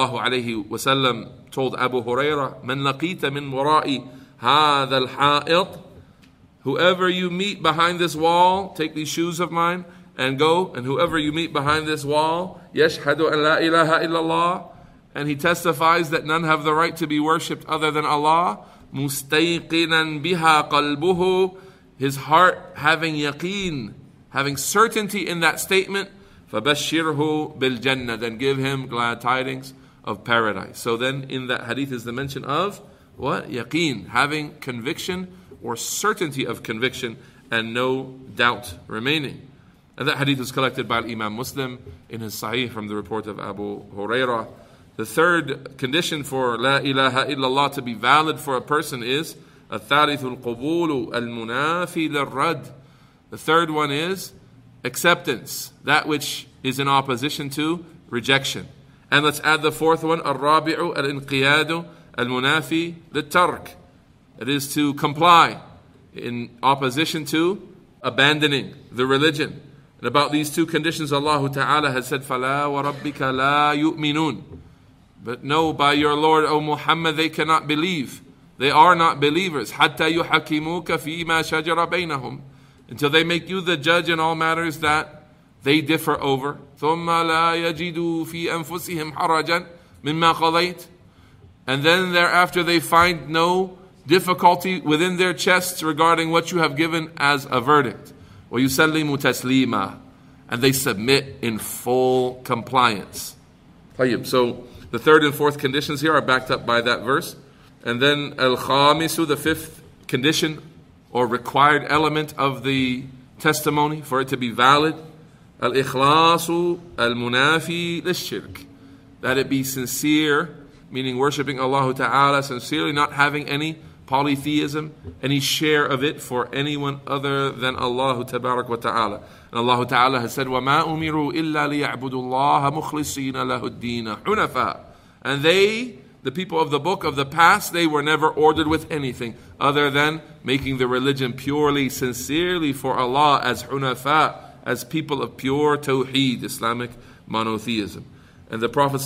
ﷺ told Abu Hurairah, مَنْ لَقِيتَ مِنْ وَرَائِ هَذَا الْحَائِطِ. Whoever you meet behind this wall, take these shoes of mine and go, and whoever you meet behind this wall, يَشْهَدُ أَنْ لَا إِلَهَ إِلَّا اللَّهِ, and he testifies that none have the right to be worshipped other than Allah, مُسْتَيْقِنًا بِهَا قَلْبُهُ, his heart having yaqeen, having certainty in that statement, فَبَشِّرْهُ بِالْجَنَّةِ, then give him glad tidings of paradise. So then in that hadith is the mention of what? Yaqeen, having conviction or certainty of conviction and no doubt remaining. And that hadith is collected by Imam Muslim in his Sahih from the report of Abu Hurairah. The third condition for La ilaha illallah to be valid for a person is الثالث القبول المنافي للرد. The third one is acceptance, that which is in opposition to rejection. And let's add the fourth one, الرابع الانقياد المنافي للترك. It is to comply in opposition to abandoning the religion. And about these two conditions, Allah Ta'ala has said, فَلَا وَرَبِّكَ لَا يُؤْمِنُونَ. But no, by your Lord, O Muhammad, they cannot believe. They are not believers. حَتَّى يُحَكِّمُوكَ فِي مَا شَجَرَ بَيْنَهُمْ. Until they make you the judge in all matters that they differ over. ثُمَّ لَا يَجِدُوا فِي أَنفُسِهِمْ حَرَجًا مِمَّا قَضَيْتَ. And then thereafter they find no difficulty within their chests regarding what you have given as a verdict. وَيُسَلِّمُ تَسْلِيمًا. And they submit in full compliance. So the third and fourth conditions here are backed up by that verse. And then al-khamisu, the fifth condition or required element of the testimony for it to be valid, al-ikhlasu al-munafi lish-shirk. That it be sincere, meaning worshipping Allah Ta'ala sincerely, not having any polytheism, any share of it for anyone other than Allah Tabarak wa Ta'ala. And Allah Ta'ala has said, وَمَا أُمِرُوا إِلَّا لِيَعْبُدُوا اللَّهَ مُخْلِصِينَ لَهُ الدِّينَ حُنَفَاءَ. And they, the people of the book of the past, they were never ordered with anything other than making the religion purely, sincerely for Allah as hunafa, as people of pure tawheed, Islamic monotheism. And the Prophet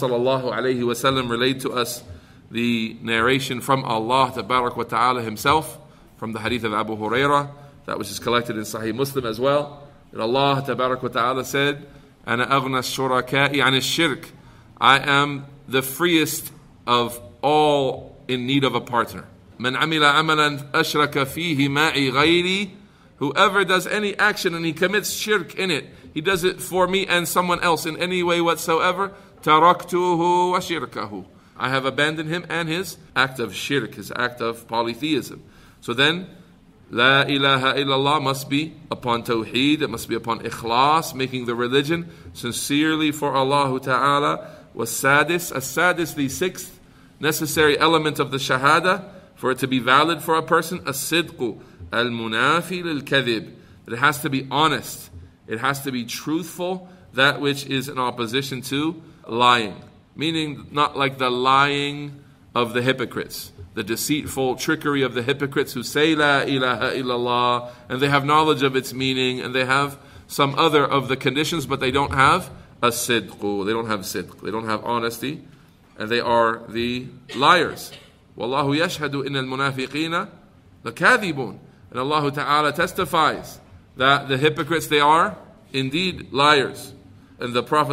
ﷺ relayed to us the narration from Allah Tabarak wa Ta'ala himself, from the hadith of Abu Hurairah, that which is collected in Sahih Muslim as well, that Allah Tabarak wa Ta'ala said, أَنَا أَغْنَى الشُّرَكَاءِ عَنِ الشِّرْكِ. I am the freest of all in need of a partner. من عمل عملا أشرك فيه معي غيري. Whoever does any action and he commits shirk in it, he does it for me and someone else in any way whatsoever, تركته وشركه. I have abandoned him and his act of shirk, his act of polytheism. So then, La ilaha illallah must be upon tawheed, it must be upon ikhlas, making the religion sincerely for Allah Ta'ala. Was-sadis, as-sadis, the sixth necessary element of the shahada, for it to be valid for a person, as-sidqu al-munafi lil-kadhib. That it has to be honest, it has to be truthful, that which is in opposition to lying. Meaning not like the lying of the hypocrites, the deceitful trickery of the hypocrites who say La ilaha illallah, and they have knowledge of its meaning, and they have some other of the conditions, but they don't have as-sidqu, they don't have sidq, they don't have honesty, and they are the liars. Wallahu yashhadu inna al-munafiqina lakadhibun. And Allah Ta'ala testifies that the hypocrites, they are indeed liars. And the Prophet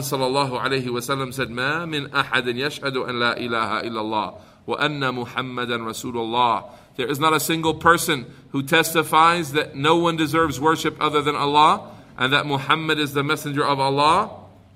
ﷺ said, مَا مِنْ أَحَدٍ يَشْهَدُ أَنْ لَا إِلَهَ إِلَّا اللَّهِ وَأَنَّ مُحَمَّدًا رَسُولُ اللَّهِ. There is not a single person who testifies that no one deserves worship other than Allah, and that Muhammad is the messenger of Allah,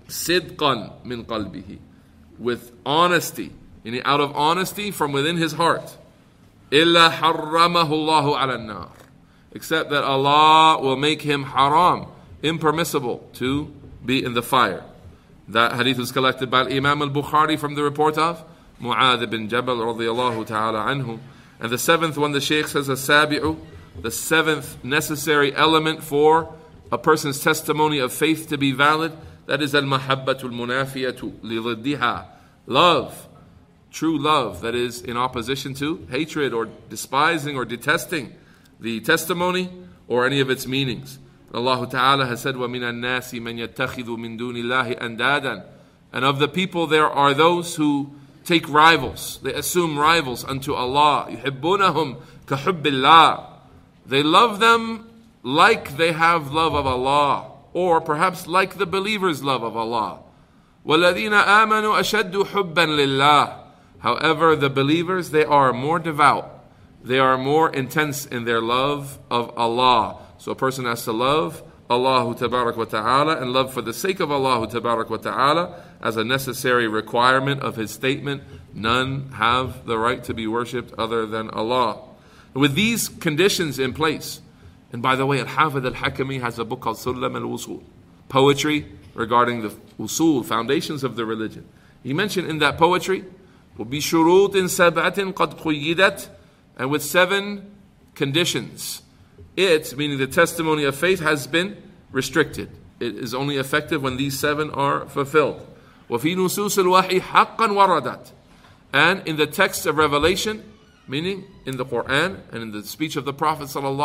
صِدْقًا مِنْ قَلْبِهِ, with honesty, meaning out of honesty from within his heart. إِلَّا حَرَّمَهُ اللَّهُ عَلَى النَّارِ, except that Allah will make him haram, impermissible to be in the fire. That hadith was collected by Imam al-Bukhari from the report of Mu'adh bin Jabal radiyallahu ta'ala anhu. And the seventh one, the Shaykh says, as-sabi'u, the seventh necessary element for a person's testimony of faith to be valid, that is al-mahabbatu al-munafiyatu li-dhiddiha, love, true love that is in opposition to hatred or despising or detesting the testimony or any of its meanings. Allah Ta'ala has said, وَمِنَ النَّاسِ مَنْ يَتَّخِذُ مِن دُونِ اللَّهِ أَنْدَادًا. And of the people there are those who take rivals, they assume rivals unto Allah. يُحِبُّونَهُمْ كَحُبِّ اللَّهِ. They love them like they have love of Allah, or perhaps like the believers' love of Allah. وَالَّذِينَ آمَنُوا أَشَدُّ حُبًّا لِلَّهِ. However, the believers, they are more devout, they are more intense in their love of Allah. So a person has to love Allah Tabarak wa Ta'ala and love for the sake of Allah Tabarak wa Ta'ala as a necessary requirement of his statement, none have the right to be worshipped other than Allah. With these conditions in place, and by the way, Al-Hafidh Al-Hakami has a book called Sullam Al-Wusul, poetry regarding the usul, foundations of the religion. He mentioned in that poetry, وَبِشُرُوطٍ سَبْعَةٍ قَدْ قُيِّدَتْ, and with 7 conditions. It, meaning the testimony of faith, has been restricted. It is only effective when these 7 are fulfilled. وَفِي نُصُوصِ الْوَحِي حَقًّا وَرَدَتْ. And in the text of revelation, meaning in the Quran and in the speech of the Prophet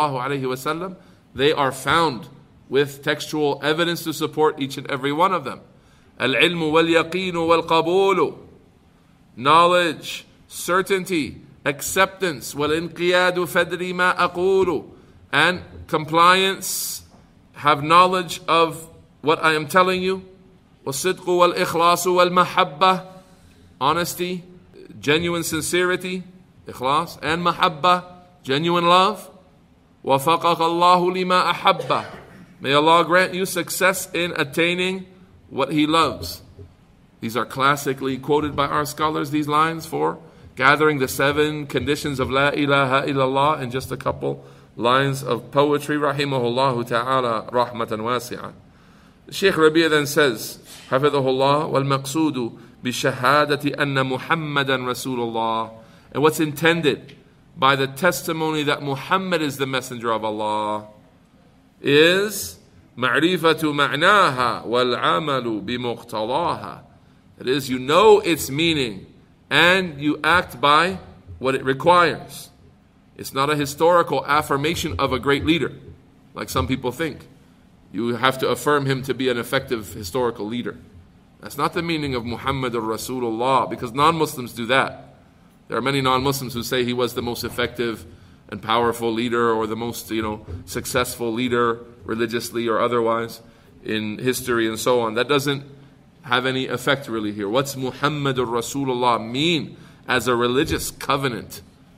ﷺ, they are found with textual evidence to support each and every one of them. الْعِلْمُ وَالْيَقِينُ وَالْقَبُولُ. Knowledge, certainty, acceptance. وَالْإِنْقِيَادُ فَدْرِ مَا أَقُولُ. And compliance, have knowledge of what I am telling you. وَالصِّدْقُ وَالْإِخْلَاصُ وَالْمَحَبَّةِ. Honesty, genuine sincerity, ikhlas, and mahabba, genuine love. وَفَقَكَ اللَّهُ لِمَا أَحَبَّ. May Allah grant you success in attaining what He loves. These are classically quoted by our scholars, these lines, for gathering the 7 conditions of La ilaha illallah in just a couple lines of poetry, rahimahullah ta'ala rahmatan wasi'ah. Shaykh Rabi' then says, Hafidhahullah, وَالْمَقْصُودُ بِشَهَادَةِ أَنَّ مُحَمَّدًا رَسُولُ اللَّهِ. And what's intended by the testimony that Muhammad is the messenger of Allah is مَعْرِفَةُ مَعْنَاهَا وَالْعَمَلُ بِمُقْتَضَاهَا. That is, you know its meaning and you act by what it requires. It's not a historical affirmation of a great leader, like some people think. You have to affirm him to be an effective historical leader. That's not the meaning of Muhammad Rasulullah, because non-Muslims do that. There are many non-Muslims who say he was the most effective and powerful leader, or the most, successful leader, religiously or otherwise, in history and so on. That doesn't have any effect really here. What's Muhammadur Rasulullah mean as a religious covenant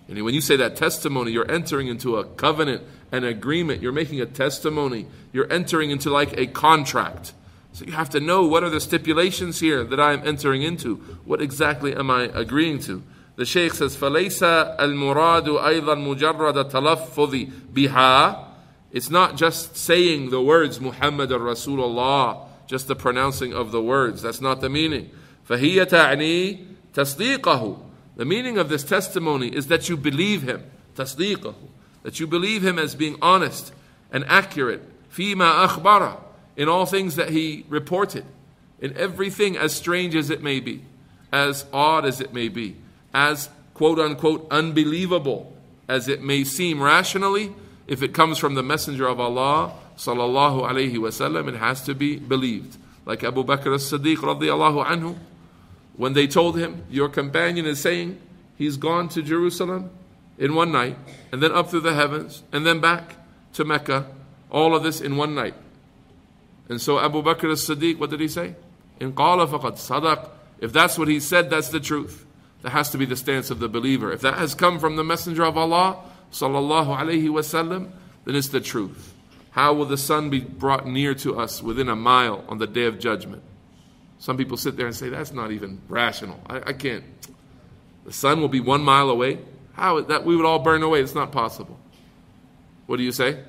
And when you say that testimony, you're entering into a covenant, an agreement. You're making a testimony. You're entering into like a contract. So you have to know, what are the stipulations here that I am entering into? What exactly am I agreeing to? The Shaykh says, فَلَيْسَ الْمُرَادُ أَيْضًا مُجَرَّدَ تَلَفُّظِ بِهَا. It's not just saying the words Muhammad Rasulullah, just the pronouncing of the words. That's not the meaning. فَهِيَ تَعْنِي تَصْدِيقَهُ. The meaning of this testimony is that you believe him. تَصْدِيقَهُ. That you believe him as being honest and accurate. فِيمَا أَخْبَرَ. In all things that he reported. In everything, as strange as it may be. As odd as it may be. As quote unquote unbelievable as it may seem rationally. If it comes from the Messenger of Allah sallallahu alayhi wasallam, it has to be believed. Like Abu Bakr as-Siddiq radiyallahu anhu, when they told him, your companion is saying he's gone to Jerusalem in one night, and then up through the heavens, and then back to Mecca, all of this in one night. And so Abu Bakr as-Siddiq, what did he say? In qala faqad sadaq. If that's what he said, that's the truth. That has to be the stance of the believer. If that has come from the Messenger of Allah sallallahu alayhi wasallam, then it's the truth. How will the sun be brought near to us within a mile on the day of judgment? Some people sit there and say, that's not even rational. I can't. The sun will be 1 mile away? How that we would all burn away? It's not possible. What do you say?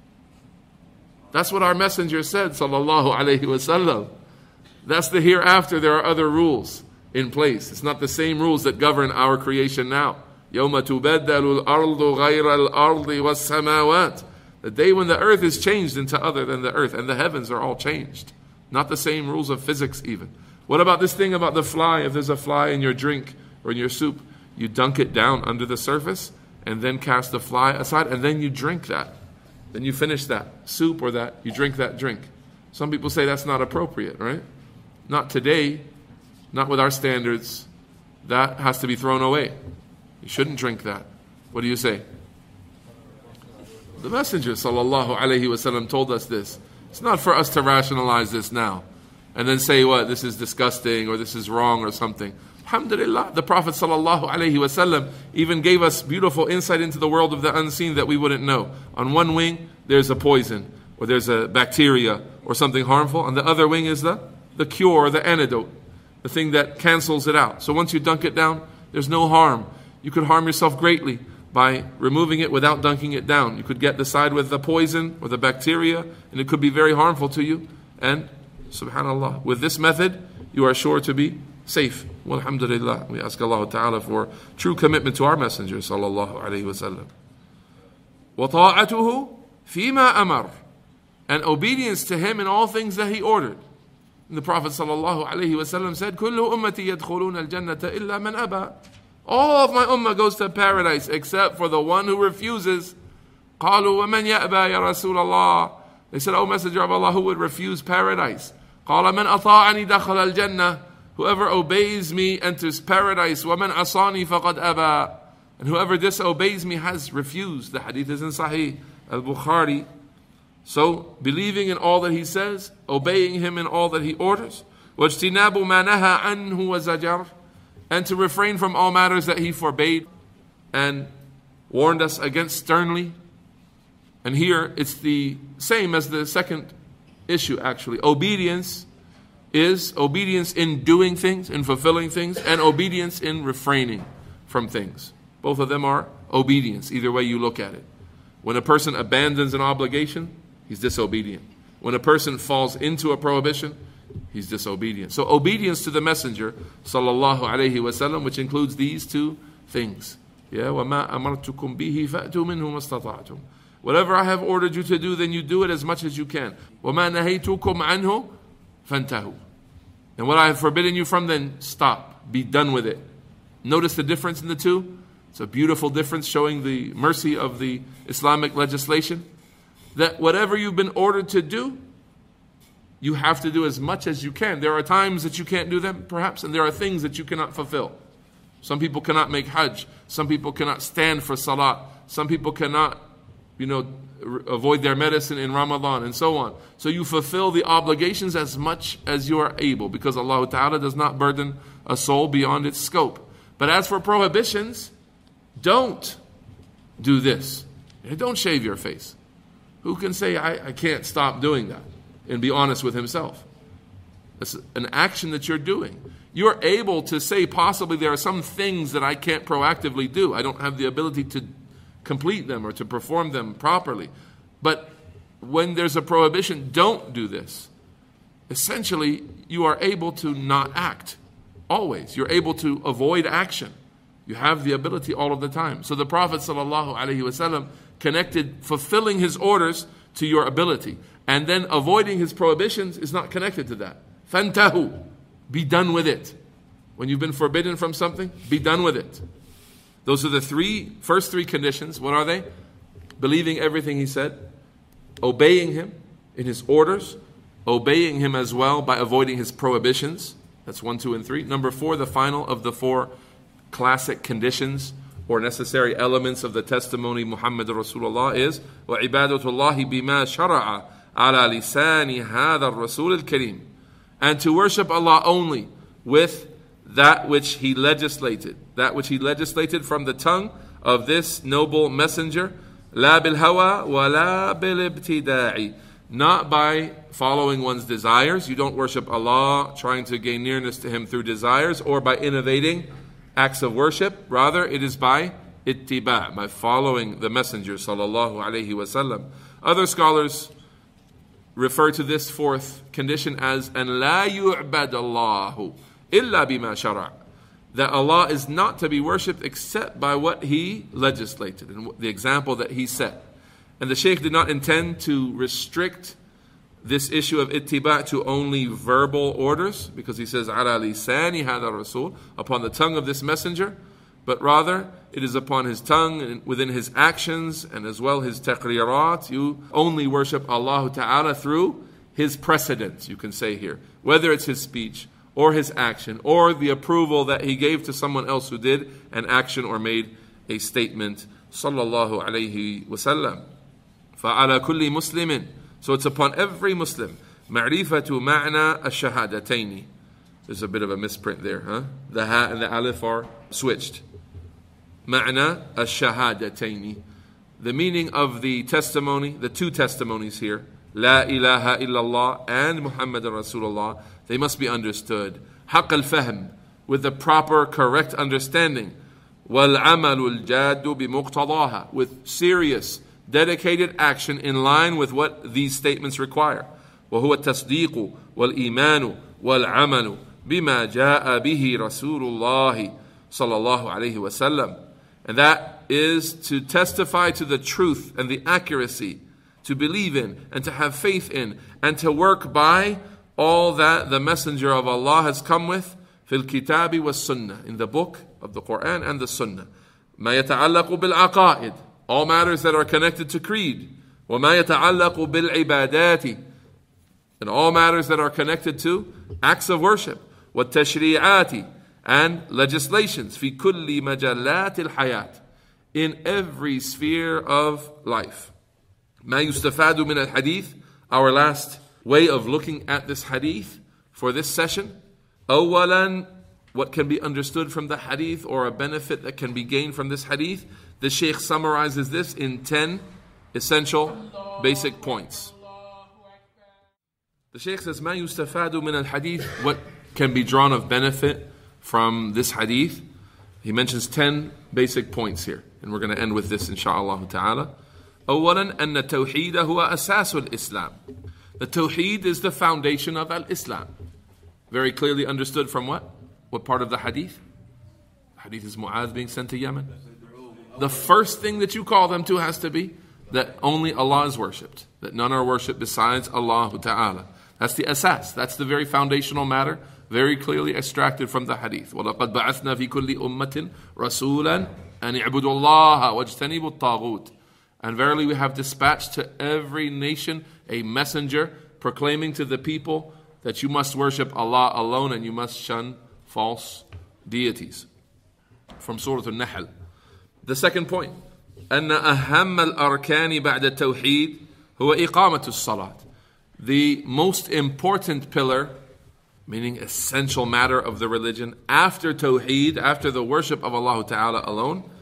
That's what our messenger said, sallallahu alayhi wasallam. That's the hereafter. There are other rules in place. It's not the same rules that govern our creation now. يَوْمَ تُبَدَّلُ الْأَرْضُ غَيْرَ الْأَرْضِ وَالسَّمَاوَاتِ. The day when the earth is changed into other than the earth, and the heavens are all changed. Not the same rules of physics even. What about this thing about the fly? If there's a fly in your drink or in your soup, you dunk it down under the surface and then cast the fly aside, and then you drink that. Then you finish that soup or that, you drink that drink. Some people say that's not appropriate, right? Not today. Not with our standards. That has to be thrown away. You shouldn't drink that. What do you say? The Messenger sallallahu alayhi wasallam told us this. It's not for us to rationalize this now and then say, what, this is disgusting or this is wrong or something. Alhamdulillah, the Prophet sallallahu alayhi wasallam even gave us beautiful insight into the world of the unseen that we wouldn't know. On one wing, there's a poison or there's a bacteria or something harmful. On the other wing is the cure or the antidote. The thing that cancels it out. So once you dunk it down, there's no harm. You could harm yourself greatly by removing it without dunking it down. You could get the side with the poison or the bacteria, and it could be very harmful to you. And subhanallah, with this method, you are sure to be safe. Walhamdulillah. We ask Allah Ta'ala for true commitment to our Messenger sallallahu alayhi wasallam. وَطَاعَتُهُ فِيمَا أَمَرْ. And obedience to him in all things that he ordered. The Prophet ﷺ said, كُلُّ أُمَّتِي يَدْخُلُونَ الْجَنَّةَ إِلَّا مَنْ أَبَى. All of my ummah goes to paradise except for the one who refuses. قَالُوا وَمَنْ يَأْبَى يَا رَسُولَ اللَّهِ. They said, O Messenger of Allah, who would refuse paradise? قَالَ مَنْ أَطَاعَنِي دَخَلَ الْجَنَّةِ. Whoever obeys me enters paradise. وَمَنْ عَصَانِي فَقَدْ أَبَى. And whoever disobeys me has refused. The hadith is in Sahih al-Bukhari. So, believing in all that he says, obeying him in all that he orders, وَاجْتِنَابُ مَا نَهَى عَنْهُ وَزَجَرْ, and to refrain from all matters that he forbade and warned us against sternly. And here, it's the same as the second issue actually. Obedience is obedience in doing things, in fulfilling things, and obedience in refraining from things. Both of them are obedience, either way you look at it. When a person abandons an obligation, he's disobedient. When a person falls into a prohibition, he's disobedient. So obedience to the Messenger, sallallahu alayhi wasallam, which includes these two things. Yeah, وَمَا أَمَرْتُكُمْ بِهِ فَأْتُوا مِنْهُ مَسْتَطَعْتُمْ. Whatever I have ordered you to do, then you do it as much as you can. وَمَا نَهَيْتُكُمْ عَنْهُ فَانْتَهُوا. And what I have forbidden you from, then stop. Be done with it. Notice the difference in the two? It's a beautiful difference showing the mercy of the Islamic legislation. That whatever you've been ordered to do, you have to do as much as you can. There are times that you can't do them, perhaps, and there are things that you cannot fulfill. Some people cannot make hajj. Some people cannot stand for salat. Some people cannot, avoid their medicine in Ramadan, and so on. So you fulfill the obligations as much as you are able, because Allah Ta'ala does not burden a soul beyond its scope. But as for prohibitions, don't do this. Don't shave your face. Who can say, I can't stop doing that and be honest with himself? That's an action that you're doing. You're able to say, possibly there are some things that I can't proactively do. I don't have the ability to complete them or to perform them properly. But when there's a prohibition, don't do this. Essentially, you are able to not act. Always. You're able to avoid action. You have the ability all of the time. So the Prophet ﷺ connected fulfilling his orders to your ability. And then avoiding his prohibitions is not connected to that. Fantahu. Be done with it. When you've been forbidden from something, be done with it. Those are the first three conditions. What are they? Believing everything he said, obeying him in his orders, obeying him as well by avoiding his prohibitions. That's 1, 2, and 3. Number 4, the final of the 4 classic conditions or necessary elements of the testimony Muhammad Rasulullah is وَعِبَادَةُ اللَّهِ بِمَا شَرَعَ عَلَى لِسَانِ هَذَا الرَّسُولِ الْكَرِيمِ, and to worship Allah only with that which He legislated from the tongue of this noble messenger, لَا بِالْهَوَى وَلَا بِالْإِبْتِدَاعِ, not by following one's desires. You don't worship Allah trying to gain nearness to Him through desires or by innovating acts of worship. Rather, it is by ittiba', by following the Messenger sallallahu alaihi wasallam. Other scholars refer to this 4th condition as an la yu'bad Allahu illa bima shara', that Allah is not to be worshipped except by what He legislated and the example that He set. And the Shaykh did not intend to restrict this issue of ittiba' to only verbal orders, because he says ala lisani hada rasul, upon the tongue of this messenger, but rather it is upon his tongue and within his actions and as well his taqrirat. You only worship Allah Ta'ala through His precedence, you can say here, whether it's His speech or His action or the approval that He gave to someone else who did an action or made a statement. Sallallahu alayhi wasallam. فَعَلَى كُلِّ مُسْلِمٍ, so it's upon every Muslim. مَعْرِفَةُ مَعْنَى الشَّهَادَتَيْنِ. There's a bit of a misprint there, huh? The ha and the alif are switched. مَعْنَى الشَّهَادَتَيْنِ. The meaning of the testimony, the 2 testimonies here, La ilaha illallah and Muhammad Rasulullah, they must be understood. حَقَّ الْفَهْمِ, with the proper, correct understanding. وَالْعَمَلُ الْجَادُ بِمُقْتَضَاهَا, with serious, dedicated action in line with what these statements require. وَهُوَ التَّصْدِيقُ وَالْإِيمَانُ وَالْعَمَلُ بِمَا جَاءَ بِهِ رَسُولُ اللَّهِ صَلَّى اللَّهُ عَلَيْهِ وَسَلَّمَ. And that is to testify to the truth and the accuracy, to believe in and to have faith in and to work by all that the Messenger of Allah has come with, فِي الْكِتَابِ وَالسُّنَّةِ, in the book of the Quran and the Sunnah. مَا يَتَعَلَّقُ بِالْعَقَائِدِ, all matters that are connected to creed. وَمَا يَتَعَلَّقُ بِالْعِبَادَاتِ, and all matters that are connected to acts of worship. وَالتَّشْرِيعَاتِ, and legislations. فِي كُلِّ مَجَلَّاتِ الْحَيَاةِ, in every sphere of life. مَا يُسْتَفَادُ مِنَ الْحَدِيثِ, our last way of looking at this hadith for this session. أولاً, what can be understood from the hadith or a benefit that can be gained from this hadith. The Shaykh summarizes this in 10 essential basic points. The Shaykh says, مَا يُسْتَفَادُ مِنَ الْحَدِيثِ, what can be drawn of benefit from this hadith. He mentions 10 basic points here, and we're going to end with this insha'Allah ta'ala. أولاً أن التوحيد هو أساس الإسلام. The Tawheed is the foundation of Al-Islam. Very clearly understood from what? What part of the hadith? Hadith is Mu'adh being sent to Yemen. The first thing that you call them to has to be that only Allah is worshipped, that none are worshipped besides Allah Ta'ala. That's the asas, that's the very foundational matter, very clearly extracted from the hadith. وَلَقَدْ بَعَثْنَا فِي كُلِّ أُمَّةٍ رَسُولًا أَنِ اعْبُدُوا اللَّهَ وَاجْتَنِبُوا الطَّاغُوتِ. And verily we have dispatched to every nation a messenger proclaiming to the people that you must worship Allah alone and you must shun false deities. From Surah Al-Nahl. The second point, أن أهم الأركان بعد التوحيد هو إقامة الصلاة. The most important pillar, meaning essential matter of the religion, after Tawheed, after the worship of Allah Ta'ala alone,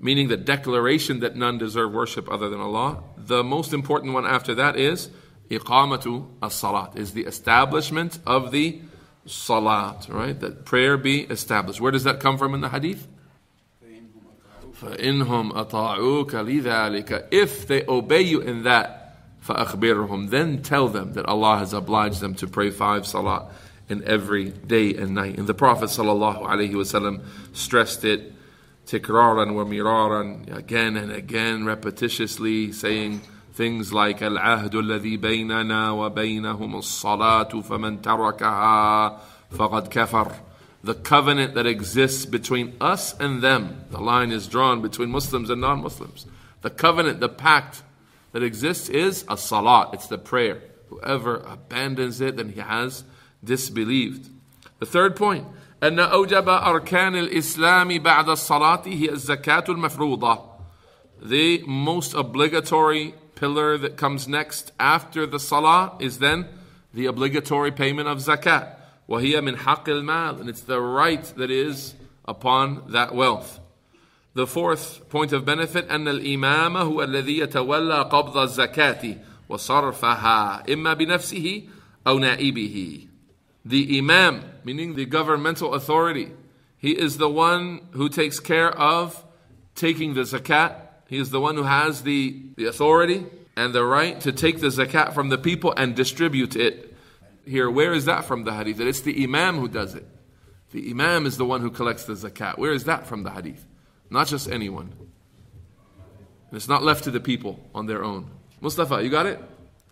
meaning the declaration that none deserve worship other than Allah. The most important one after that is iqamatu as-salat, is the establishment of the salat, right? That prayer be established. Where does that come from in the hadith? فَإِنْهُمْ أَطَاعُوكَ لِذَلِكَ, if they obey you in that, فَأَخْبِرْهُمْ, then tell them that Allah has obliged them to pray 5 salat in every day and night. And the Prophet ﷺ stressed it tikraran wa miraran, again and again, repetitiously, saying things like الْعَهْدُ الَّذِي بَيْنَنَا وَبَيْنَهُمُ الصَّلَاةُ فَمَنْ تَرَكَهَا فَقَدْ كَفَرَ. The covenant that exists between us and them. The line is drawn between Muslims and non-Muslims. The covenant, the pact that exists is a salat. It's the prayer. Whoever abandons it, then he has disbelieved. The third point, أن أوجب أركان الإسلام بعد الصلاة هي الزكاة المفروضة. The most obligatory pillar that comes next after the salah is then the obligatory payment of zakat. وَهِيَ مِنْ حَقِّ الْمَالِ, and it's the right that is upon that wealth. The fourth point of benefit, أن الإمام هو الذي يتولى قبض الزكاة وصرفها إما بنفسه أو نائبه. The imam, meaning the governmental authority, he is the one who takes care of taking the zakat. He is the one who has the authority and the right to take the zakat from the people and distribute it. Here, where is that from the hadith? That it's the imam who does it. The imam is the one who collects the zakat. Where is that from the hadith? Not just anyone. And it's not left to the people on their own. Mustafa, you got it?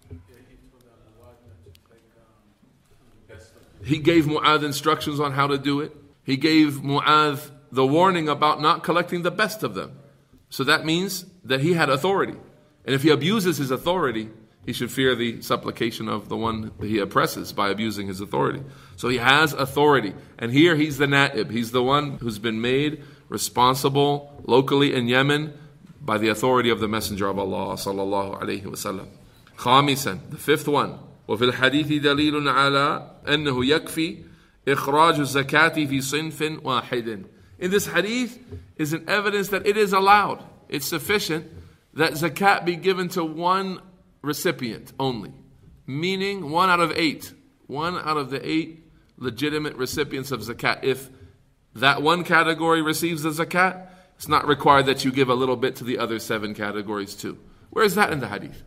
He gave Mu'adh instructions on how to do it. He gave Mu'adh the warning about not collecting the best of them. So that means that he had authority. And if he abuses his authority, he should fear the supplication of the one that he oppresses by abusing his authority. So he has authority. And here he's the na'ib. He's the one who's been made responsible locally in Yemen by the authority of the Messenger of Allah sallallahu alayhi wa sallam. Khamisan, the fifth one. وفي الحديث دليل على أنه يكفي إخراج الزكاة في صنف واحد. In this hadith is an evidence that it is allowed. It's sufficient that zakat be given to one recipient only, meaning 1 out of 8. 1 out of the 8 legitimate recipients of zakat. If that one category receives the zakat, it's not required that you give a little bit to the other 7 categories too. Where is that in the hadith?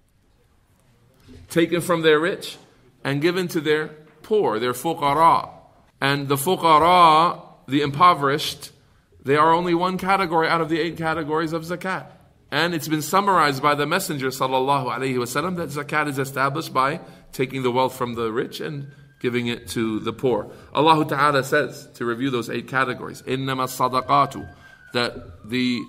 Taken from their rich and given to their poor, their fuqara. And the fuqara, the impoverished, they are only one category out of the 8 categories of zakat. And it's been summarized by the Messenger sallallahu alaihi wasallam that zakat is established by taking the wealth from the rich and giving it to the poor. Allah Ta'ala says, to review those 8 categories, إِنَّمَا الصَّدَقَاتُ, that the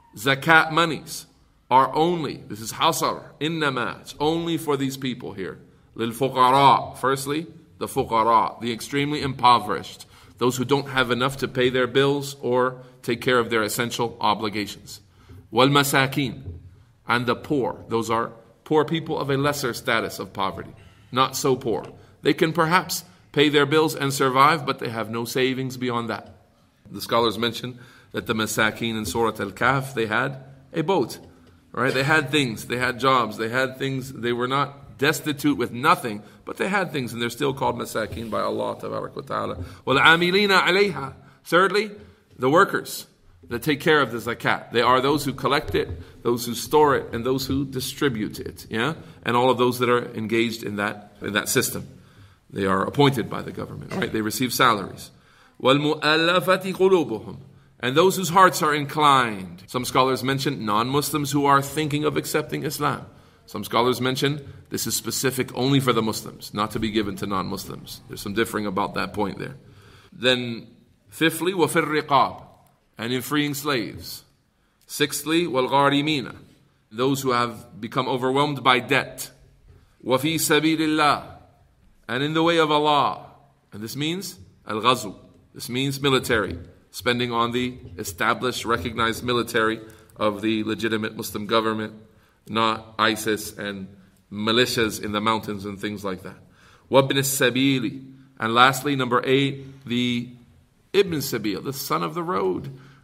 zakat monies are only, this is hasar, إِنَّمَا, it's only for these people here. لِلْفُقَرَاء, firstly, the fuqara, the extremely impoverished, those who don't have enough to pay their bills or take care of their essential obligations. وَالْمَسَاكِينَ, and the poor. Those are poor people of a lesser status of poverty, not so poor. They can perhaps pay their bills and survive, but they have no savings beyond that. The scholars mention that the Masakin in Surah Al-Kahf, they had a boat, right? They had things, they had jobs, they had things. They were not destitute with nothing, but they had things, and they're still called Masakin by Allah Tabarak wa Ta'ala. وَالْعَامِلِينَ عَلَيْهَا, thirdly, the workers that take care of the zakat. They are those who collect it, those who store it, and those who distribute it. Yeah, and all of those that are engaged in that system. They are appointed by the government, right? They receive salaries. وَالْمُؤَلَّفَةِ قُلُوبُهُم, and those whose hearts are inclined. Some scholars mention non-Muslims who are thinking of accepting Islam. Some scholars mention this is specific only for the Muslims, not to be given to non-Muslims. There's some differing about that point there. Then, fifthly, وَفِي الرِّقَابِ, and in freeing slaves. Sixthly, وَالْغَارِمِينَ, those who have become overwhelmed by debt. وَفِي سَبِيلِ اللَّهِ, and in the way of Allah. And this means al-ghazu. This means military, spending on the established, recognized military of the legitimate Muslim government, not ISIS and militias in the mountains and things like that. وَابْنِ السَّبِيلِ, and lastly, number 8, the Ibn Sabil, the son of the road.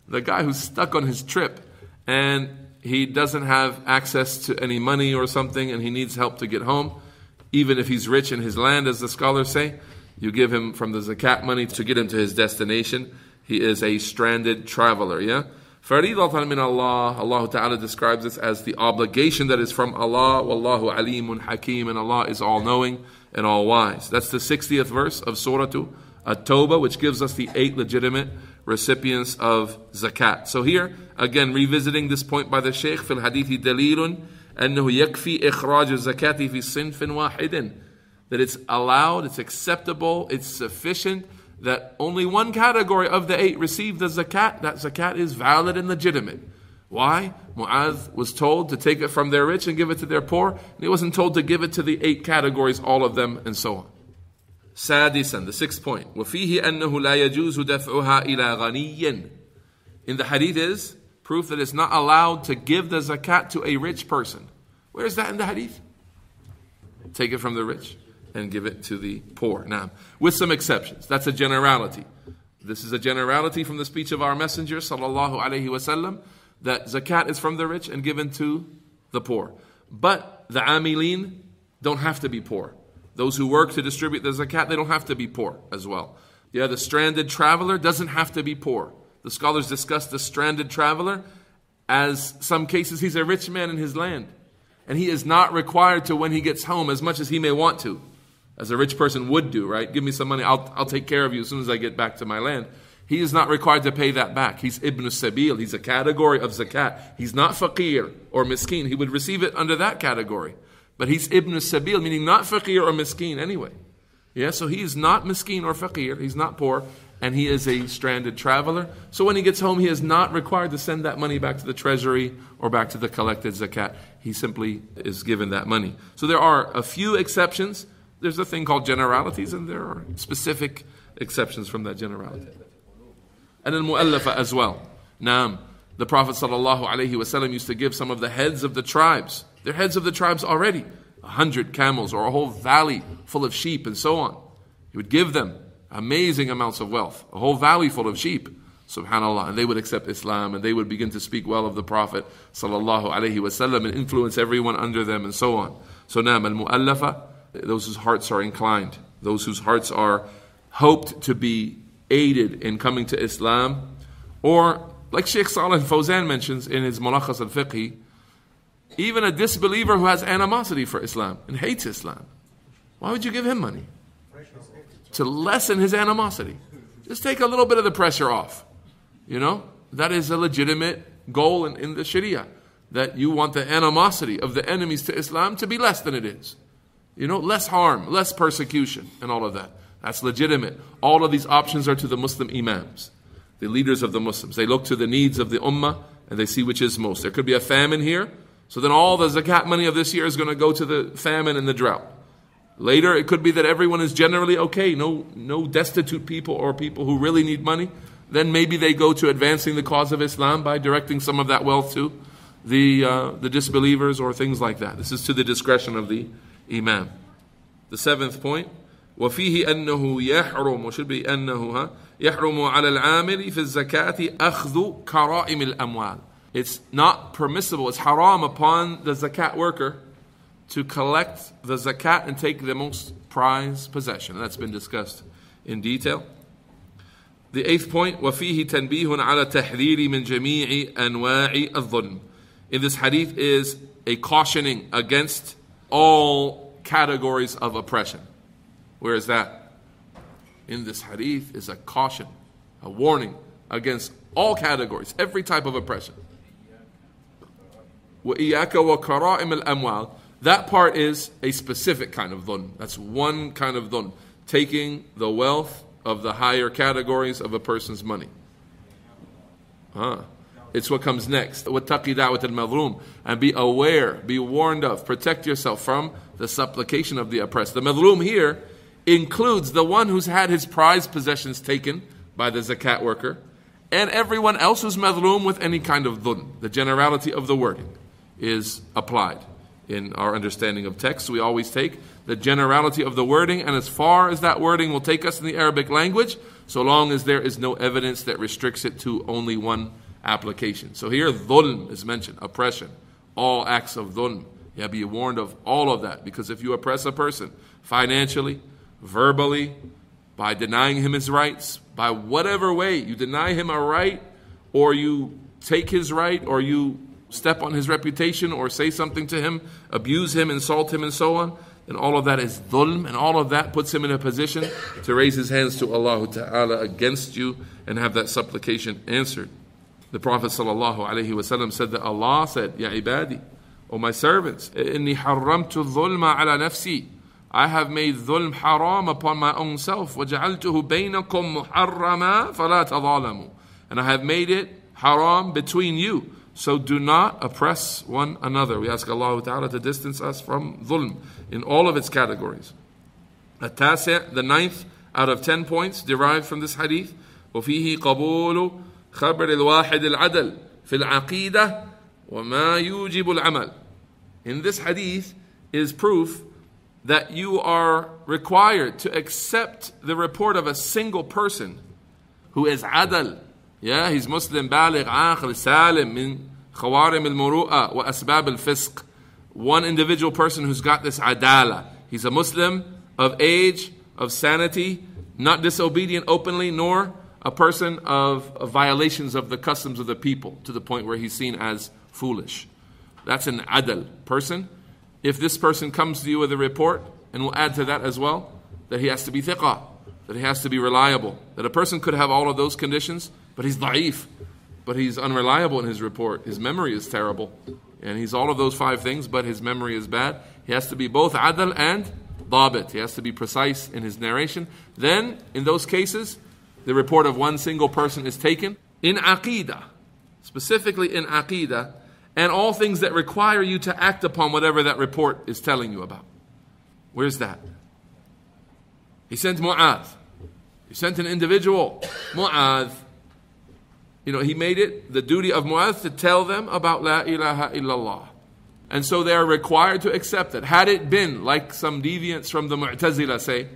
The guy who's stuck on his trip and he doesn't have access to any money or something and he needs help to get home, even if he's rich in his land, as the scholars say, you give him from the zakat money to get him to his destination. He is a stranded traveler, yeah? Faridatan min Allah. Allah Ta'ala describes this as the obligation that is from Allah. Wallahu alimun hakim. And Allah is all-knowing and all-wise. That's the 60th verse of Surah At-Tawbah, which gives us the 8 legitimate recipients of zakat. So here, again, revisiting this point by the Shaykh, fil hadithi dalilun, أنه يكفي إخراج الزكاة في صنف واحد. That it's allowed, it's acceptable, it's sufficient that only one category of the 8 receive the zakat. That zakat is valid and legitimate. Why? Mu'adh was told to take it from their rich and give it to their poor. And he wasn't told to give it to the 8 categories, all of them, and so on. Sadisan, the 6th point. وَفِيهِ أَنَّهُ لَا يَجُوزُ دَفْعُهَا إِلَى غَنِيٍّ. In the hadith is proof that it's not allowed to give the zakat to a rich person. Where is that in the hadith? Take it from the rich and give it to the poor. Now, with some exceptions. That's a generality. This is a generality from the speech of our Messenger, sallallahu alaihi wasallam, that zakat is from the rich and given to the poor. But the amilin don't have to be poor. Those who work to distribute the zakat, they don't have to be poor as well. Yeah, the stranded traveler doesn't have to be poor. The scholars discuss the stranded traveler as some cases he's a rich man in his land. And he is not required to, when he gets home, as much as he may want to, as a rich person would do, right? Give me some money, I'll take care of you as soon as I get back to my land. He is not required to pay that back. He's ibn sabil, he's a category of zakat. He's not faqir or miskin. He would receive it under that category. But he's ibn sabil, meaning not faqir or miskin anyway. Yeah, so he is not miskin or faqir, he's not poor, and he is a stranded traveler. So when he gets home, he is not required to send that money back to the treasury or back to the collected zakat. He simply is given that money. So there are a few exceptions. There's a thing called generalities, and there are specific exceptions from that generality. And al-mu'allafa as well. Naam, the Prophet ﷺ used to give some of the heads of the tribes. They're heads of the tribes already. 100 camels or a whole valley full of sheep and so on. He would give them amazing amounts of wealth. A whole valley full of sheep. Subhanallah. And they would accept Islam and they would begin to speak well of the Prophet ﷺ and influence everyone under them and so on. So naam, al-mu'allafa, those whose hearts are inclined, those whose hearts are hoped to be aided in coming to Islam, or like Sheikh Salih Fawzan mentions in his Mulakhas al-Fiqhi, even a disbeliever who has animosity for Islam and hates Islam. Why would you give him money? To lessen his animosity. Just take a little bit of the pressure off. You know, that is a legitimate goal in the Sharia, that you want the animosity of the enemies to Islam to be less than it is. You know, less harm, less persecution, and all of that. That's legitimate. All of these options are to the Muslim imams, the leaders of the Muslims. They look to the needs of the ummah and they see which is most. There could be a famine here, so then all the zakat money of this year is going to go to the famine and the drought. Later, it could be that everyone is generally okay, no destitute people or people who really need money. Then maybe they go to advancing the cause of Islam by directing some of that wealth to the disbelievers or things like that. This is to the discretion of the imam. The 7th point, وفيه أنه يحرم, or should be أنه يحرم على العامل في الزكاة أخذ كرائم الأموال. It's not permissible, it's haram upon the zakat worker to collect the zakat and take the most prized possession. And that's been discussed in detail. The 8th point, وفيه تنبيه على تحذير من جميع أنواع الظلم. In this hadith is a cautioning against all categories of oppression. Where is that? In this hadith is a caution, a warning against all categories, every type of oppression. وَإِيَّاكَ وَكَرَائِمَ الْأَمْوَالِ. That part is a specific kind of dhulm. That's one kind of dhulm. Taking the wealth of the higher categories of a person's money. It's what comes next. وَاتَّقِ دَعْوَةَ الْمَظْلُومِ. And be aware, be warned of, protect yourself from the supplication of the oppressed. The madhloom here includes the one who's had his prized possessions taken by the zakat worker and everyone else who's madhloom with any kind of dhulm. The generality of the wording is applied. In our understanding of text, we always take the generality of the wording, and as far as that wording will take us in the Arabic language, so long as there is no evidence that restricts it to only one application. So here, dhulm is mentioned, oppression, all acts of dhulm. You have to be warned of all of that, because if you oppress a person financially, verbally, by denying him his rights, by whatever way you deny him a right, or you take his right, or you step on his reputation, or say something to him, abuse him, insult him, and so on, then all of that is dhulm, and all of that puts him in a position to raise his hands to Allah Ta'ala against you and have that supplication answered. The Prophet ﷺ said that Allah said, Ya ibadi, O my servants, inni haramtu dhulma ala nafsi, I have made dhulm haram upon my own self, وَجَعَلْتُهُ بَيْنَكُمْ مُحَرَّمًا فَلَا تَظَالَمُوا, and I have made it haram between you, so do not oppress one another. We ask Allah Ta'ala to distance us from dhulm in all of its categories. التاسع, the 9th out of 10 points derived from this hadith, وَفِيهِ قَبُولُ خَبْرِ الْوَاحِدِ الْعَدَلِ فِي الْعَقِيدَةِ وَمَا يُوجِبُ الْعَمَلِ. In this hadith is proof that you are required to accept the report of a single person who is adal. Yeah, he's Muslim, baligh, aql, salim, min khawarim al-muru'a wa asbab al-fisq. One individual person who's got this adala. He's a Muslim of age, of sanity, not disobedient openly, nor a person of violations of the customs of the people, to the point where he's seen as foolish. That's an adal person. If this person comes to you with a report, and we'll add to that as well, that he has to be thiqah, that he has to be reliable, that a person could have all of those conditions, but he's da'if, but he's unreliable in his report, his memory is terrible, and he's all of those 5 things, but his memory is bad. He has to be both adal and dabit. He has to be precise in his narration. Then, in those cases, the report of one single person is taken. In aqeedah, specifically in aqeedah, and all things that require you to act upon whatever that report is telling you about. Where's that? He sent Mu'adh. He sent an individual, Mu'adh. He made it the duty of Mu'adh to tell them about La ilaha illallah. And so they are required to accept it. Had it been, like some deviants from the Mu'tazila say,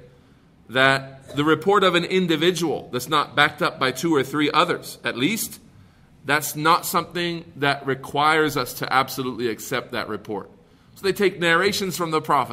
that the report of an individual that's not backed up by 2 or 3 others, at least, that's not something that requires us to absolutely accept that report. So they take narrations from the Prophet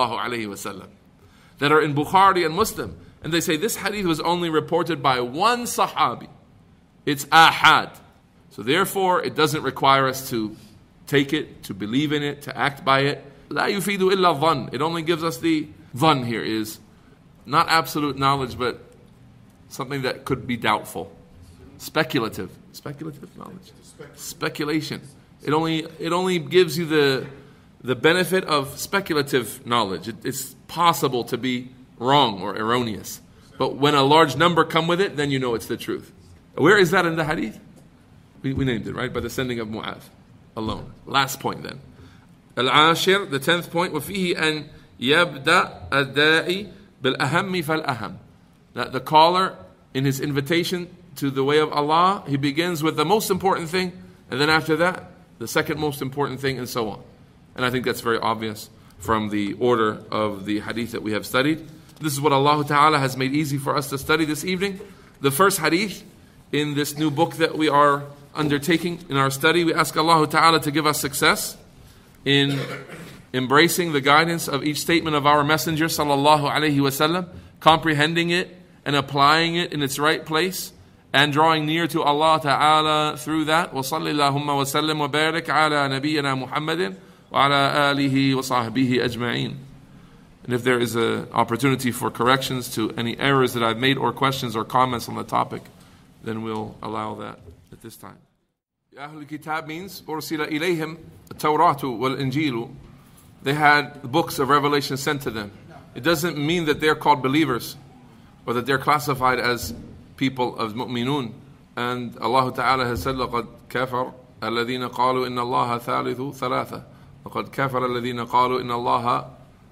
ﷺ that are in Bukhari and Muslim, and they say this hadith was only reported by one sahabi. It's ahad. So therefore, it doesn't require us to take it, to believe in it, to act by it. La yufidu illa dhann. It only gives us the dhann here is not absolute knowledge, but something that could be doubtful. Speculative knowledge. Speculation. It only gives you the benefit of speculative knowledge. It's possible to be wrong or erroneous. But when a large number come with it, then you know it's the truth. Where is that in the hadith? We named it, right? By the sending of Mu'adh alone. Last point then. Al-Ashir, the 10th point, وَفِيهِ أَنْ يَبْدَأَ الدَّاعِ بِالْأَهَمِّ فَالْأَهَمِ. That the caller, in his invitation to the way of Allah, he begins with the most important thing, and then after that, the second most important thing, and so on. And I think that's very obvious from the order of the hadith that we have studied. This is what Allah Ta'ala has made easy for us to study this evening. The first hadith in this new book that we are undertaking in our study. We ask Allah Ta'ala to give us success in embracing the guidance of each statement of our Messenger Sallallahu Alaihi Wasallam, comprehending it and applying it in its right place, and drawing near to Allah Ta'ala through that. وَصَلِّ اللَّهُمَّ وَسَلِّمْ وَبَارِكْ عَلَى نَبِيِّنَا مُحَمَّدٍ وَعَلَى آلِهِ وَصَحْبِهِ أَجْمَعِينَ. And if there is an opportunity for corrections to any errors that I've made, or questions or comments on the topic, then we'll allow that at this time. Ahlul Kitab means أُرْسِلَ إِلَيْهِمْ التَّوْرَاةُ وَالْإِنْجِيلُ. They had books of revelation sent to them. It doesn't mean that they're called believers, or that they're classified as people of mu'minun. And Allah Ta'ala has said, لَقَدْ كَفَرَ الَّذِينَ قَالُوا إِنَّ اللَّهَ ثَالِثُ ثَلَاثَةٍ لَقَدْ كَفَرَ الَّذِينَ قَالُوا إِنَّ اللَّهَ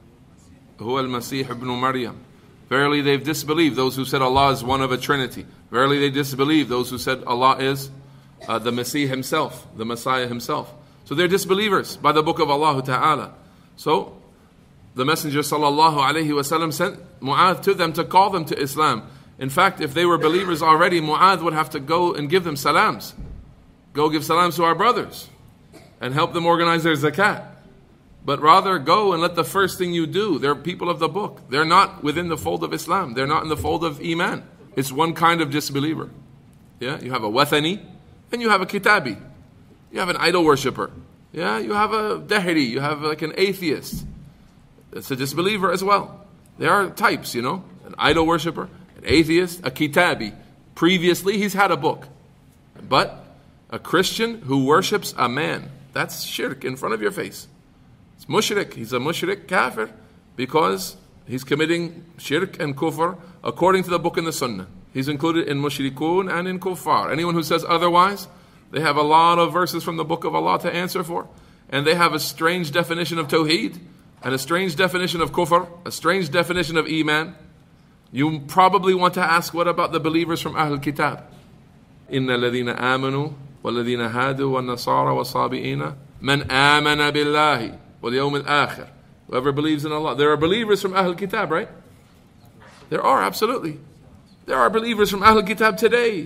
هُوَ الْمَسِيحُ ابْنُ مَرْيَمَ. Verily they've disbelieved those who said Allah is one of a trinity. Verily they disbelieve those who said Allah is the Messiah himself, the Messiah himself. So they're disbelievers by the book of Allah Ta'ala. So the Messenger Sallallahu Alaihi Wasallam sent Mu'adh to them to call them to Islam. In fact, if they were believers already, Mu'adh would have to go and give them salams. Go give salams to our brothers and help them organize their zakat. But rather go and let the first thing you do, they're people of the book. They're not within the fold of Islam. They're not in the fold of Iman. It's one kind of disbeliever. Yeah, you have a wathani and you have a kitabi. You have an idol worshipper. Yeah, you have a dahiri. You have like an atheist. It's a disbeliever as well. There are types, an idol worshipper, an atheist, a kitabi. Previously, he's had a book. But a Christian who worships a man, that's shirk in front of your face. It's mushrik. He's a mushrik kafir because he's committing shirk and kufr according to the book and the sunnah. He's included in mushrikun and in kuffar. Anyone who says otherwise, they have a lot of verses from the book of Allah to answer for. And they have a strange definition of tawheed and a strange definition of kufr, a strange definition of iman. You probably want to ask, what about the believers from Ahlul Kitab? Inna ladhina amanu walladhina hadu wa nasara wa sabi'ina man amana billahi wal yawm al-akhir. Whoever believes in Allah. There are believers from Ahlul Kitab, right? There are, absolutely. There are believers from Ahlul Kitab today.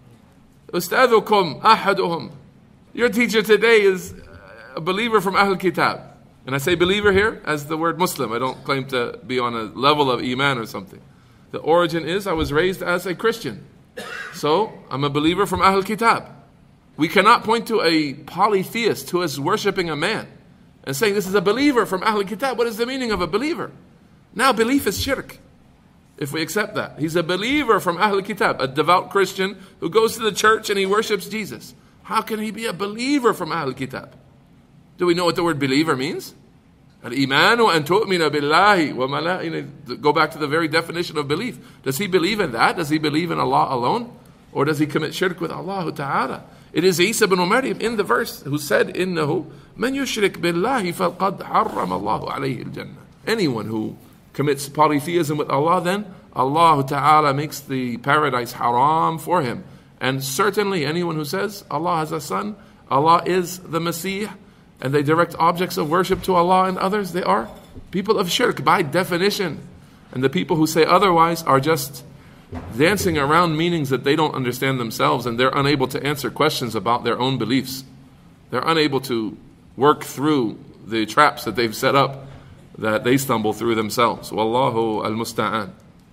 Ustadhukum ahaduhum. Your teacher today is a believer from Ahlul Kitab. And I say believer here as the word Muslim. I don't claim to be on a level of Iman or something. The origin is I was raised as a Christian. So I'm a believer from Ahlul Kitab. We cannot point to a polytheist who is worshipping a man and saying this is a believer from Ahlul Kitab. What is the meaning of a believer? Now belief is shirk. If we accept that. He's a believer from Ahlul Kitab, a devout Christian who goes to the church and he worships Jesus. How can he be a believer from Ahlul Kitab? Do we know what the word believer means? Al-imanu an tu'mina billahi wa malaikatihi. Go back to the very definition of belief. Does he believe in that? Does he believe in Allah alone? Or does he commit shirk with Allah Ta'ala? It is Isa ibn Maryam in the verse who said, إِنَّهُ مَنْ يُشْرِكْ بِاللَّهِ فَقَدْ حَرَّمَ اللَّهُ عَلَيْهِ الْجَنَّةِ. Anyone who commits polytheism with Allah, then Allah Ta'ala makes the paradise haram for him. And certainly anyone who says Allah has a son, Allah is the Messiah, and they direct objects of worship to Allah and others, they are people of shirk by definition. And the people who say otherwise are just dancing around meanings that they don't understand themselves, and they're unable to answer questions about their own beliefs. They're unable to work through the traps that they've set up that they stumble through themselves. Wallahu al-musta'an.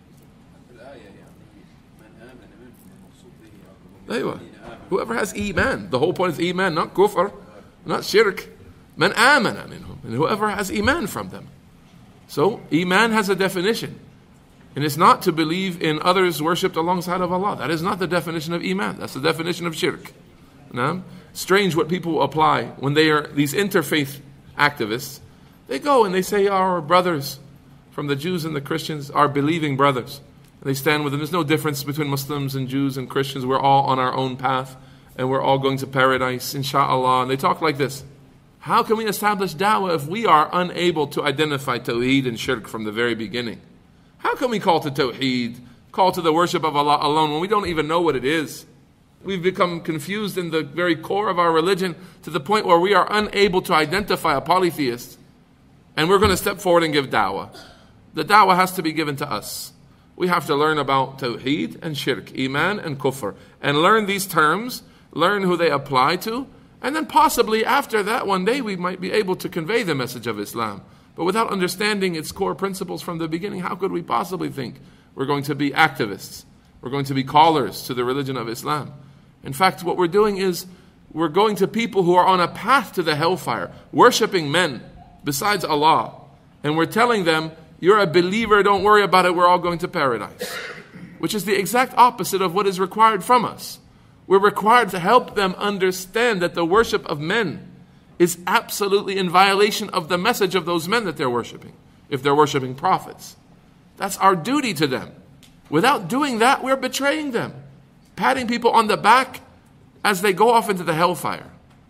Whoever has iman. The whole point is iman, not kufr, not shirk. Man amana minhum. And whoever has iman from them. So, iman has a definition. And it's not to believe in others worshipped alongside of Allah. That is not the definition of iman. That's the definition of shirk. Now, strange what people apply when they are these interfaith activists. They go and they say our brothers from the Jews and the Christians are believing brothers. And they stand with them. There's no difference between Muslims and Jews and Christians. We're all on our own path and we're all going to paradise, inshallah. And they talk like this. How can we establish da'wah if we are unable to identify tawheed and shirk from the very beginning? How can we call to tawheed, call to the worship of Allah alone when we don't even know what it is? We've become confused in the very core of our religion to the point where we are unable to identify a polytheist. And we're going to step forward and give da'wah. The da'wah has to be given to us. We have to learn about tawheed and shirk, iman and kufr. And learn these terms, learn who they apply to. And then possibly after that one day we might be able to convey the message of Islam. But without understanding its core principles from the beginning, how could we possibly think we're going to be activists? We're going to be callers to the religion of Islam. In fact, what we're doing is we're going to people who are on a path to the hellfire, worshipping men besides Allah. And we're telling them, you're a believer, don't worry about it, we're all going to paradise. Which is the exact opposite of what is required from us. We're required to help them understand that the worship of men is absolutely in violation of the message of those men that they're worshiping, if they're worshiping prophets. That's our duty to them. Without doing that, we're betraying them, patting people on the back as they go off into the hellfire.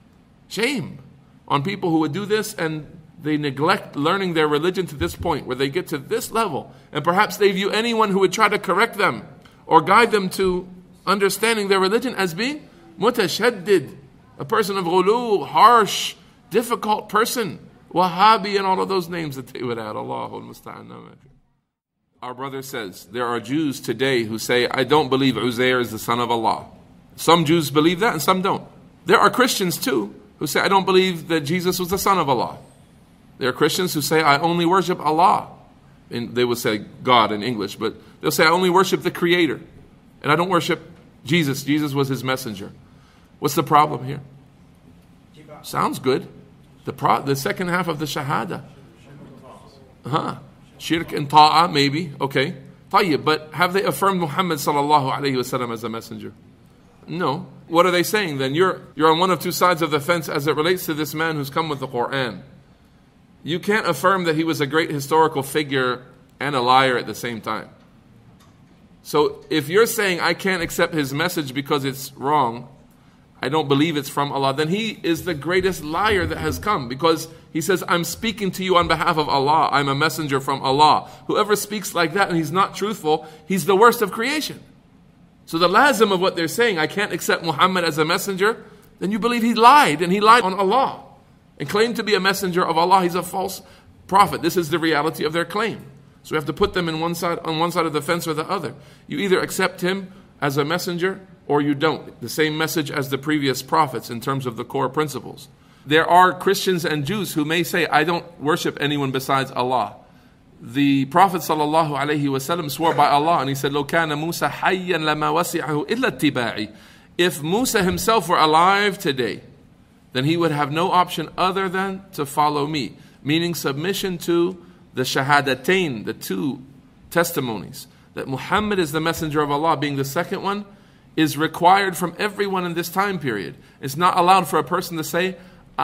Shame on people who would do this and they neglect learning their religion to this point, where they get to this level, and perhaps they view anyone who would try to correct them or guide them to understanding their religion as being mutashaddid, a person of ghulu, harsh, difficult person, Wahhabi, and all of those names that they would add. Allahul musta'an. Our brother says, there are Jews today who say, I don't believe Uzair is the son of Allah. Some Jews believe that and some don't. There are Christians too who say, I don't believe that Jesus was the son of Allah. There are Christians who say, I only worship Allah. And they would say God in English, but they'll say, I only worship the Creator. And I don't worship Jesus. Jesus was His messenger. What's the problem here? Sounds good. The second half of the Shahada. Shirk and ta'ah, maybe. Okay. طيب, but have they affirmed Muhammad sallallahu alayhi wasallam as a messenger? No. What are they saying then? You're on one of two sides of the fence as it relates to this man who's come with the Quran. You can't affirm that he was a great historical figure and a liar at the same time. So if you're saying I can't accept his message because it's wrong, I don't believe it's from Allah, then he is the greatest liar that has come, because he says, I'm speaking to you on behalf of Allah. I'm a messenger from Allah. Whoever speaks like that and he's not truthful, he's the worst of creation. So the lazim of what they're saying, I can't accept Muhammad as a messenger, then you believe he lied, and he lied on Allah and claimed to be a messenger of Allah. He's a false prophet. This is the reality of their claim. So we have to put them on one side of the fence or the other. You either accept him as a messenger or you don't. The same message as the previous prophets in terms of the core principles. There are Christians and Jews who may say, I don't worship anyone besides Allah. The Prophet ﷺ swore by Allah and he said, لو كان موسى حيا لما وسعه إلا اتباعي. If Musa himself were alive today, then he would have no option other than to follow me. Meaning submission to the shahadatain, the two testimonies. That Muhammad is the messenger of Allah, being the second one, is required from everyone in this time period. It's not allowed for a person to say,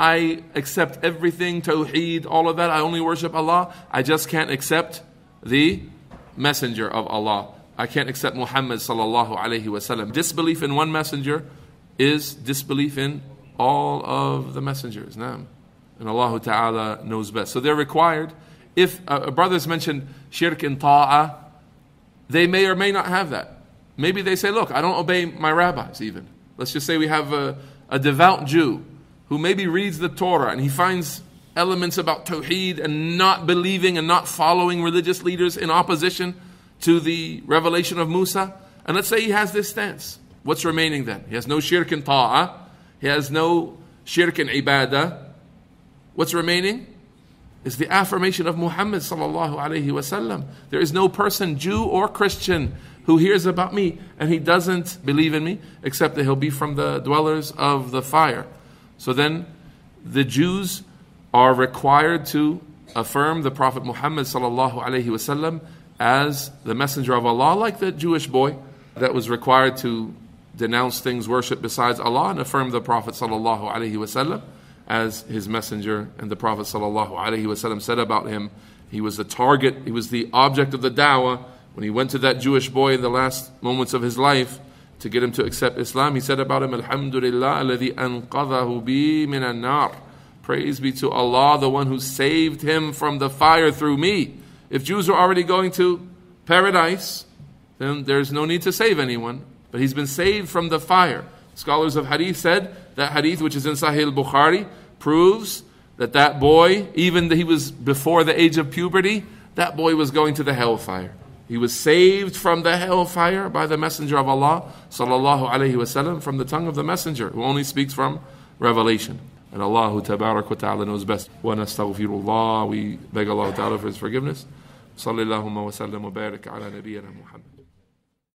I accept everything, tawheed, all of that, I only worship Allah. I just can't accept the messenger of Allah. I can't accept Muhammad sallallahu alayhi wasallam. Disbelief in one messenger is disbelief in all of the messengers. Naam. And Allah Ta'ala knows best. So they're required. If brothers mentioned shirk and ta'ah, they may or may not have that. Maybe they say, look, I don't obey my rabbis even. Let's just say we have a devout Jew who maybe reads the Torah and he finds elements about tawheed and not believing and not following religious leaders in opposition to the revelation of Musa. And let's say he has this stance. What's remaining then? He has no shirk and ta'ah. He has no shirk and ibadah. What's remaining is the affirmation of Muhammad sallallahu alayhi wasallam. There is no person, Jew or Christian, who hears about me and he doesn't believe in me, except that he'll be from the dwellers of the fire. So then the Jews are required to affirm the Prophet Muhammad sallallahu alayhi wasallam as the messenger of Allah, like the Jewish boy that was required to denounce things worshipped besides Allah and affirm the Prophet sallallahu alayhi wasallam as his messenger. And the Prophet sallallahu alayhi wasallam said about him, he was the target, he was the object of the da'wah. When he went to that Jewish boy in the last moments of his life to get him to accept Islam, he said about him, Alhamdulillah alladhi anqadhahu bi min an-nar. Praise be to Allah, the one who saved him from the fire through me. If Jews are already going to paradise, then there's no need to save anyone. But he's been saved from the fire. Scholars of hadith said that hadith, which is in Sahih al-Bukhari, proves that that boy, even though he was before the age of puberty, that boy was going to the hellfire. He was saved from the hellfire by the Messenger of Allah sallallahu alayhi wasallam, from the tongue of the Messenger, who only speaks from revelation. And Allah tabarak wa ta'ala knows best. Wa nastaghfirullah. We beg Allah ta'ala for His forgiveness. Sallallahu wa sallam wa barik ala nabiyyina Muhammad.